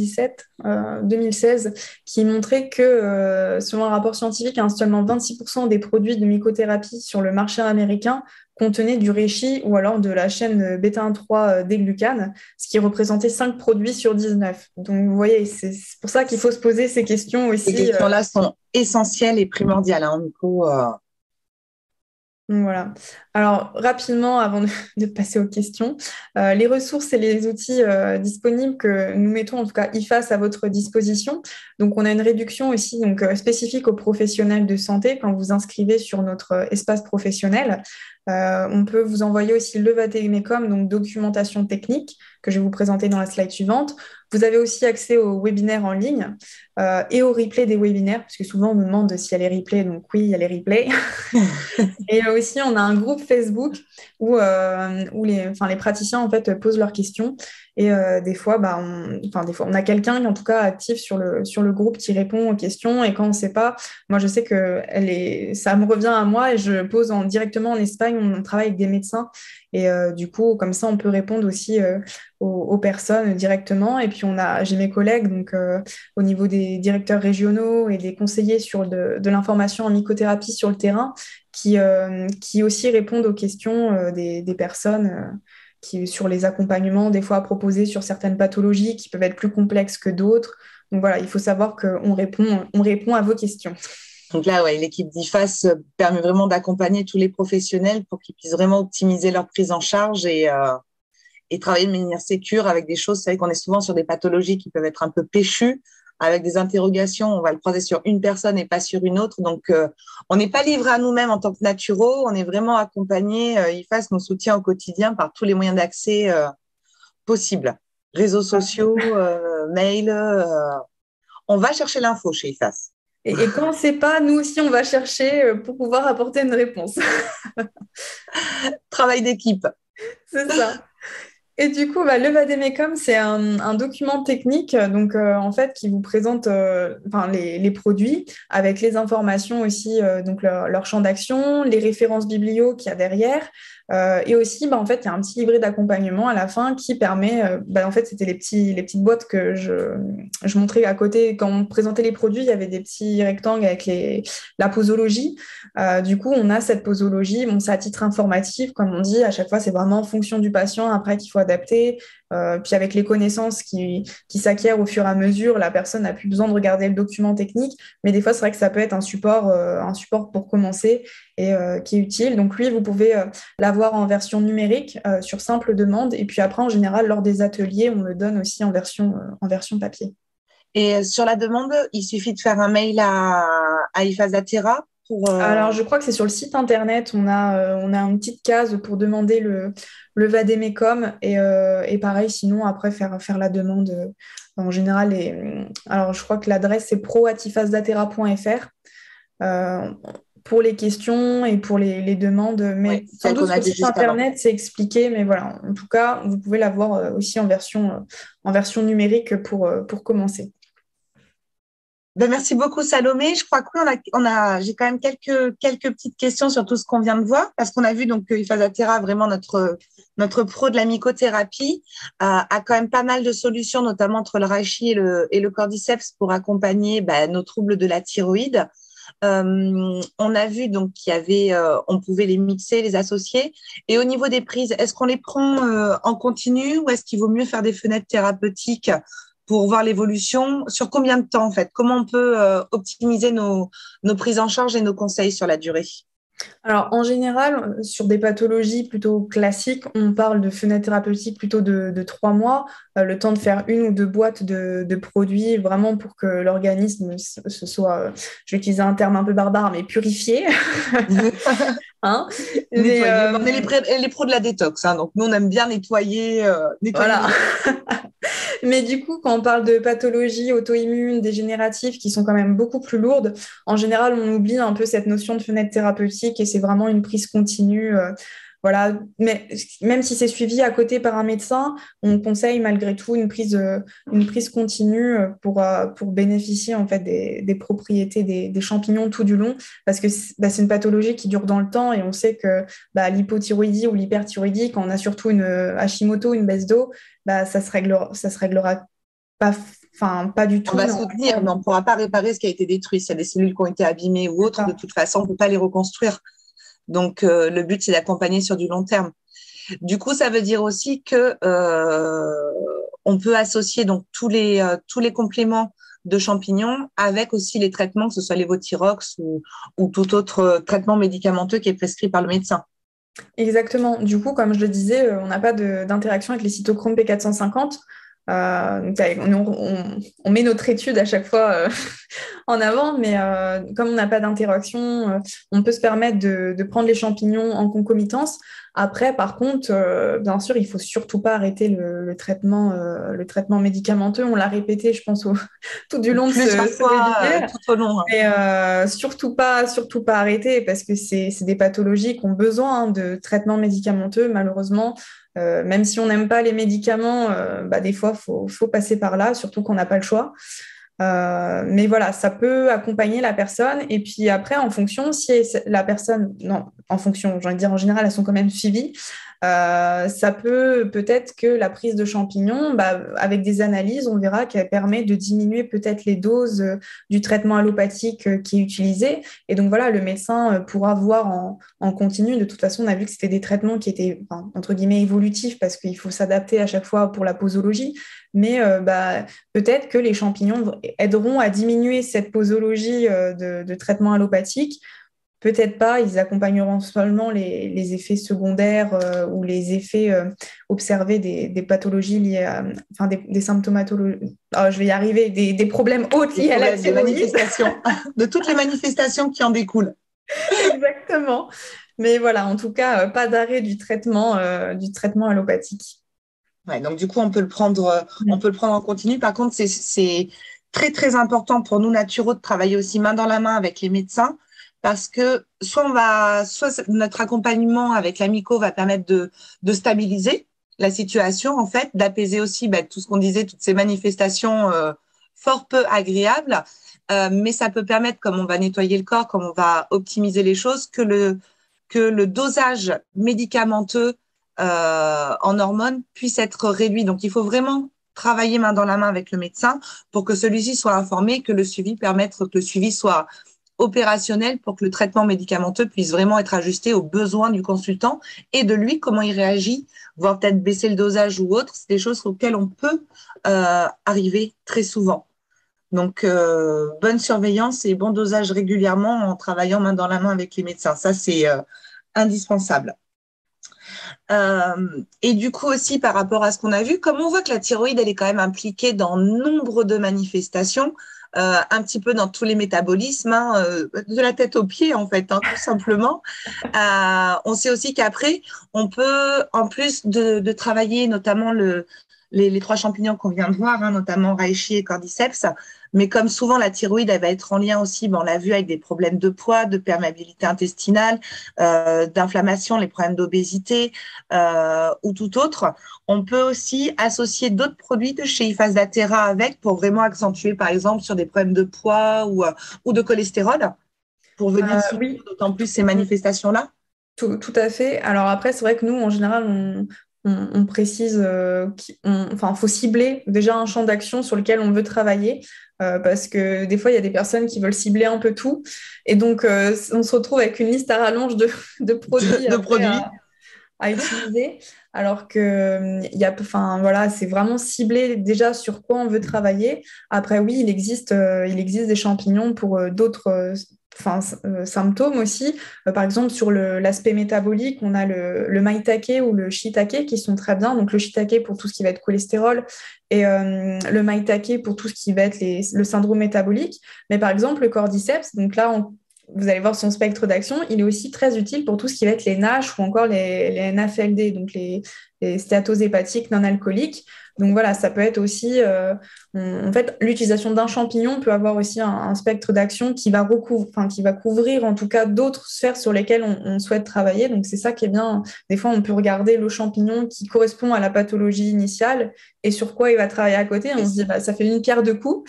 Speaker 2: 2016, qui montrait que, selon un rapport scientifique, seulement 26% des produits de mycothérapie sur le marché américain contenaient du reishi ou alors de la chaîne bêta-1,3 des glucanes, ce qui représentait 5 produits sur 19. Donc, vous voyez, c'est pour ça qu'il faut se poser ces questions aussi.
Speaker 1: Ces questions-là sont essentielles et primordiales en myco.
Speaker 2: Voilà. Alors, rapidement, avant de passer aux questions, les ressources et les outils disponibles que nous mettons, en tout cas IFAS, à votre disposition. Donc, on a une réduction aussi spécifique aux professionnels de santé quand vous inscrivez sur notre espace professionnel. On peut vous envoyer aussi le Vademecum, donc documentation technique, que je vais vous présenter dans la slide suivante. Vous avez aussi accès aux webinaires en ligne et aux replays des webinaires, parce que souvent on nous demande s'il y a les replays, donc oui, il y a les replays. Et aussi, on a un groupe Facebook où les praticiens en fait posent leurs questions. Et des fois, on a quelqu'un en tout cas actif sur le groupe qui répond aux questions. Et quand on ne sait pas, moi je sais que ça me revient à moi et je pose directement en Espagne. On travaille avec des médecins et du coup, comme ça, on peut répondre aussi aux personnes directement. Et puis j'ai mes collègues donc au niveau des directeurs régionaux et des conseillers sur de l'information en mycothérapie sur le terrain qui aussi répondent aux questions des personnes sur les accompagnements, des fois proposés sur certaines pathologies qui peuvent être plus complexes que d'autres. Donc voilà, il faut savoir qu'on répond à vos questions.
Speaker 1: Donc là, l'équipe d'IFAS permet vraiment d'accompagner tous les professionnels pour qu'ils puissent vraiment optimiser leur prise en charge et travailler de manière sécure avec des choses. C'est vrai qu'on est souvent sur des pathologies qui peuvent être un peu péchues. avec des interrogations, on va le croiser sur une personne et pas sur une autre. Donc, on n'est pas livré à nous-mêmes en tant que naturaux, on est vraiment accompagné. IFAS nous soutient au quotidien par tous les moyens d'accès possibles. Réseaux sociaux, mail, on va chercher l'info chez IFAS.
Speaker 2: Et quand on ne sait pas, nous aussi, on va chercher pour pouvoir apporter une réponse.
Speaker 1: Travail d'équipe.
Speaker 2: C'est ça. Et du coup, le Vademecum, c'est un document technique donc, en fait, qui vous présente les produits avec les informations aussi, donc leur champ d'action, les références biblio qu'il y a derrière. Et aussi, en fait, il y a un petit livret d'accompagnement à la fin qui permet, en fait, c'était les petites boîtes que je montrais à côté. Quand on présentait les produits, il y avait des petits rectangles avec la posologie. Du coup, on a cette posologie. Bon, c'est à titre informatif, comme on dit. À chaque fois, c'est vraiment en fonction du patient après qu'il faut adapter. Puis avec les connaissances qui s'acquièrent au fur et à mesure, la personne n'a plus besoin de regarder le document technique. Mais des fois, c'est vrai que ça peut être un support pour commencer et qui est utile. Donc lui, vous pouvez l'avoir en version numérique sur simple demande. Et puis après, en général, lors des ateliers, on le donne aussi en version papier.
Speaker 1: Et sur la demande, il suffit de faire un mail à IFAS Atera pour…
Speaker 2: Alors, je crois que c'est sur le site internet, on a une petite case pour demander le Vademecum et pareil, sinon, après, faire la demande en général. Alors, je crois que l'adresse, c'est pro@ifasdatera.fr pour les questions et pour les demandes. Mais sans doute sur le site internet, c'est expliqué. Mais voilà, en tout cas, vous pouvez l'avoir aussi en version numérique pour commencer.
Speaker 1: Merci beaucoup, Salomé. Je crois que j'ai quand même quelques petites questions sur tout ce qu'on vient de voir, parce qu'on a vu donc que IFAS Atera, vraiment notre pro de la mycothérapie, a quand même pas mal de solutions, notamment entre le rachis et le cordyceps pour accompagner nos troubles de la thyroïde. On a vu donc qu'il y avait, on pouvait les mixer, les associer. Et au niveau des prises, est-ce qu'on les prend en continu ou est-ce qu'il vaut mieux faire des fenêtres thérapeutiques pour voir l'évolution? Sur combien de temps, en fait? Comment on peut optimiser nos prises en charge et nos conseils sur la durée?
Speaker 2: Alors, en général, sur des pathologies plutôt classiques, on parle de fenêtre thérapeutique plutôt de 3 mois, le temps de faire 1 ou 2 boîtes de produits, vraiment pour que l'organisme se soit, je vais utiliser un terme un peu barbare, mais purifié. Hein,
Speaker 1: on est les pros de la détox, hein, donc nous, on aime bien nettoyer.
Speaker 2: Voilà. Mais du coup, quand on parle de pathologies auto-immunes, dégénératives, qui sont quand même beaucoup plus lourdes, en général, on oublie un peu cette notion de fenêtre thérapeutique et c'est vraiment une prise continue. Voilà. Mais même si c'est suivi à côté par un médecin, on conseille malgré tout une prise continue pour bénéficier en fait des propriétés des champignons tout du long, parce que c'est une pathologie qui dure dans le temps et on sait que l'hypothyroïdie ou l'hyperthyroïdie, quand on a surtout une Hashimoto, une baisse d'eau, ça se réglera pas du tout.
Speaker 1: On va soutenir, mais on ne pourra pas réparer ce qui a été détruit. S'il y a des cellules qui ont été abîmées ou autres, de toute façon, on ne peut pas les reconstruire. Donc, le but, c'est d'accompagner sur du long terme. Du coup, ça veut dire aussi que on peut associer donc tous les compléments de champignons avec aussi les traitements, que ce soit l'évothyrox ou tout autre traitement médicamenteux qui est prescrit par le médecin.
Speaker 2: Exactement. Du coup, comme je le disais, on n'a pas d'interaction avec les cytochromes P450. On met notre étude à chaque fois en avant, mais comme on n'a pas d'interaction, on peut se permettre de prendre les champignons en concomitance. Après, par contre, bien sûr, il ne faut surtout pas arrêter le traitement médicamenteux. On l'a répété, je pense, tout du long de ce webinaire.
Speaker 1: Tout au long.
Speaker 2: Mais surtout pas arrêter, parce que c'est des pathologies qui ont besoin de traitements médicamenteux, malheureusement. Même si on n'aime pas les médicaments, des fois, faut passer par là, surtout qu'on n'a pas le choix. Mais voilà, ça peut accompagner la personne. Et puis après, en fonction, si la personne, non, en fonction, j'ai envie de dire en général, elles sont quand même suivies. Ça peut-être que la prise de champignons, avec des analyses, on verra qu'elle permet de diminuer peut-être les doses du traitement allopathique qui est utilisé. Et donc voilà, le médecin pourra voir en continu. De toute façon, on a vu que c'était des traitements qui étaient, entre guillemets, évolutifs, parce qu'il faut s'adapter à chaque fois pour la posologie. Mais peut-être que les champignons aideront à diminuer cette posologie de traitement allopathique, peut-être pas, ils accompagneront seulement les effets secondaires ou les effets observés des pathologies liées à, enfin des symptomatologies, oh, je vais y arriver, des problèmes autres liés à la
Speaker 1: Des
Speaker 2: thyroïde.
Speaker 1: manifestations, de toutes les manifestations qui en découlent.
Speaker 2: Exactement. Mais voilà, en tout cas, pas d'arrêt du traitement allopathique.
Speaker 1: Ouais, donc du coup, on
Speaker 2: Mm.
Speaker 1: peut le prendre en continu. Par contre, c'est très, très important pour nous naturaux de travailler aussi main dans la main avec les médecins parce que soit notre accompagnement avec l'amico va permettre de stabiliser la situation, en fait, d'apaiser aussi tout ce qu'on disait, toutes ces manifestations fort peu agréables. Mais ça peut permettre, comme on va nettoyer le corps, comme on va optimiser les choses, que le dosage médicamenteux en hormones puisse être réduit. Donc, il faut vraiment travailler main dans la main avec le médecin pour que celui-ci soit informé, que le suivi permette que le suivi soit opérationnel pour que le traitement médicamenteux puisse vraiment être ajusté aux besoins du consultant et de lui, comment il réagit, voire peut-être baisser le dosage ou autre. C'est des choses auxquelles on peut arriver très souvent. Donc, bonne surveillance et bon dosage régulièrement en travaillant main dans la main avec les médecins. Ça, c'est indispensable. Et du coup aussi par rapport à ce qu'on a vu, comme on voit que la thyroïde, elle est quand même impliquée dans nombre de manifestations, un petit peu dans tous les métabolismes, hein, de la tête aux pieds en fait, hein, tout simplement. On sait aussi qu'après, on peut, en plus de travailler notamment les trois champignons qu'on vient de voir, hein, notamment reishi et cordyceps, mais comme souvent la thyroïde, elle va être en lien aussi, on l'a vu, avec des problèmes de poids, de perméabilité intestinale, d'inflammation, les problèmes d'obésité ou tout autre. On peut aussi associer d'autres produits de chez Ifas d'Atera avec pour vraiment accentuer, par exemple, sur des problèmes de poids ou de cholestérol, pour venir soutenir
Speaker 2: Oui,
Speaker 1: d'autant plus ces manifestations-là.
Speaker 2: tout à fait. Alors après, c'est vrai que nous, en général, on précise enfin, faut cibler déjà un champ d'action sur lequel on veut travailler, parce que des fois, il y a des personnes qui veulent cibler un peu tout, et donc on se retrouve avec une liste à rallonge de produits
Speaker 1: De
Speaker 2: après
Speaker 1: produits.
Speaker 2: à utiliser, alors que enfin voilà, c'est vraiment ciblé déjà sur quoi on veut travailler. Après, oui, il existe des champignons pour d'autres enfin, symptômes aussi. Par exemple, sur l'aspect métabolique, on a le maïtake ou le shiitake qui sont très bien. Donc, le shiitake pour tout ce qui va être cholestérol et le maïtake pour tout ce qui va être le syndrome métabolique. Mais par exemple, le cordyceps, donc là, vous allez voir son spectre d'action, il est aussi très utile pour tout ce qui va être les NASH ou encore les NAFLD, donc les stéatoses hépatiques non alcooliques. Donc voilà, ça peut être aussi, en fait, l'utilisation d'un champignon peut avoir aussi un spectre d'action qui va qui va couvrir en tout cas d'autres sphères sur lesquelles on souhaite travailler. Donc c'est ça qui est bien. Des fois, on peut regarder le champignon qui correspond à la pathologie initiale et sur quoi il va travailler à côté. On se dit, bah, ça fait une pierre deux coups.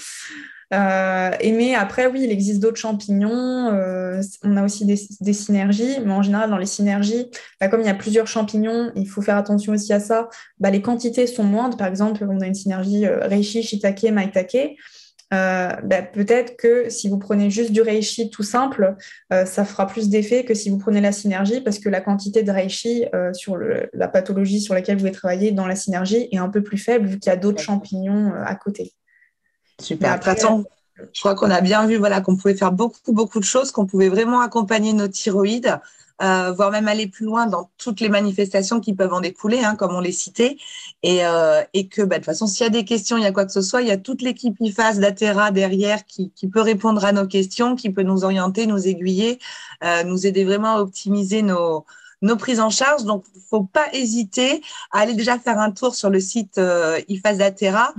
Speaker 2: Mais après, oui, il existe d'autres champignons. On a aussi des synergies, mais en général, dans les synergies, comme il y a plusieurs champignons, il faut faire attention aussi à ça. Les quantités sont moindres. Par exemple, on a une synergie reishi, shiitake, maitake. Peut-être que si vous prenez juste du reishi tout simple, ça fera plus d'effet que si vous prenez la synergie, parce que la quantité de reishi sur la pathologie sur laquelle vous voulez travailler dans la synergie est un peu plus faible vu qu'il y a d'autres champignons à côté. Mais
Speaker 1: Super. De toute
Speaker 2: après,
Speaker 1: façon, je crois qu'on a bien vu voilà, qu'on pouvait faire beaucoup, beaucoup de choses, qu'on pouvait vraiment accompagner nos thyroïdes, voire même aller plus loin dans toutes les manifestations qui peuvent en découler, hein, comme on les citait. Et que de toute façon, s'il y a des questions, il y a quoi que ce soit, il y a toute l'équipe IFAS d'Atera derrière qui peut répondre à nos questions, qui peut nous orienter, nous aiguiller, nous aider vraiment à optimiser nos prises en charge. Donc, il ne faut pas hésiter à aller déjà faire un tour sur le site IFAS d'Atera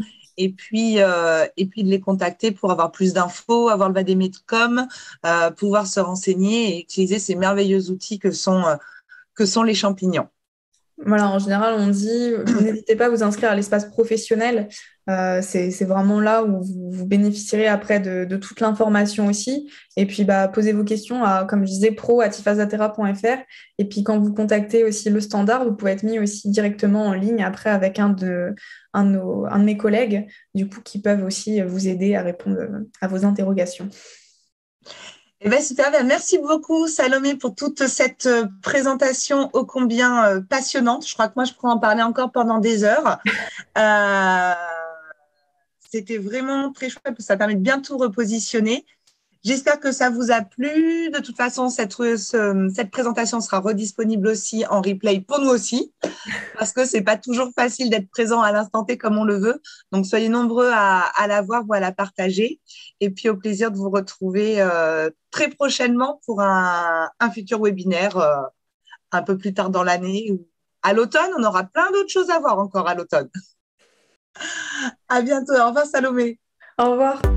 Speaker 1: et puis de les contacter pour avoir plus d'infos, avoir le Vademedcom, pouvoir se renseigner et utiliser ces merveilleux outils que sont les champignons.
Speaker 2: voilà, en général, on dit, n'hésitez pas à vous inscrire à l'espace professionnel. C'est vraiment là où vous bénéficierez après de toute l'information aussi. Et puis, posez vos questions à, comme je disais, pro@ifasatera.fr. Et puis, quand vous contactez aussi le standard, vous pouvez être mis aussi directement en ligne après avec un de mes collègues, du coup, qui peuvent aussi vous aider à répondre à vos interrogations.
Speaker 1: Eh ben, super, merci beaucoup Salomé pour toute cette présentation ô combien passionnante. Je crois que moi, je pourrais en parler encore pendant des heures. Euh, C'était vraiment très chouette parce que ça permet de bien tout repositionner. J'espère que ça vous a plu. De toute façon, cette présentation sera redisponible aussi en replay pour nous aussi, parce que c'est pas toujours facile d'être présent à l'instant T comme on le veut. Donc, soyez nombreux à la voir ou à la partager. Et puis, au plaisir de vous retrouver très prochainement pour un futur webinaire un peu plus tard dans l'année. À l'automne, on aura plein d'autres choses à voir encore à l'automne. À bientôt. Au revoir, Salomé.
Speaker 2: Au revoir.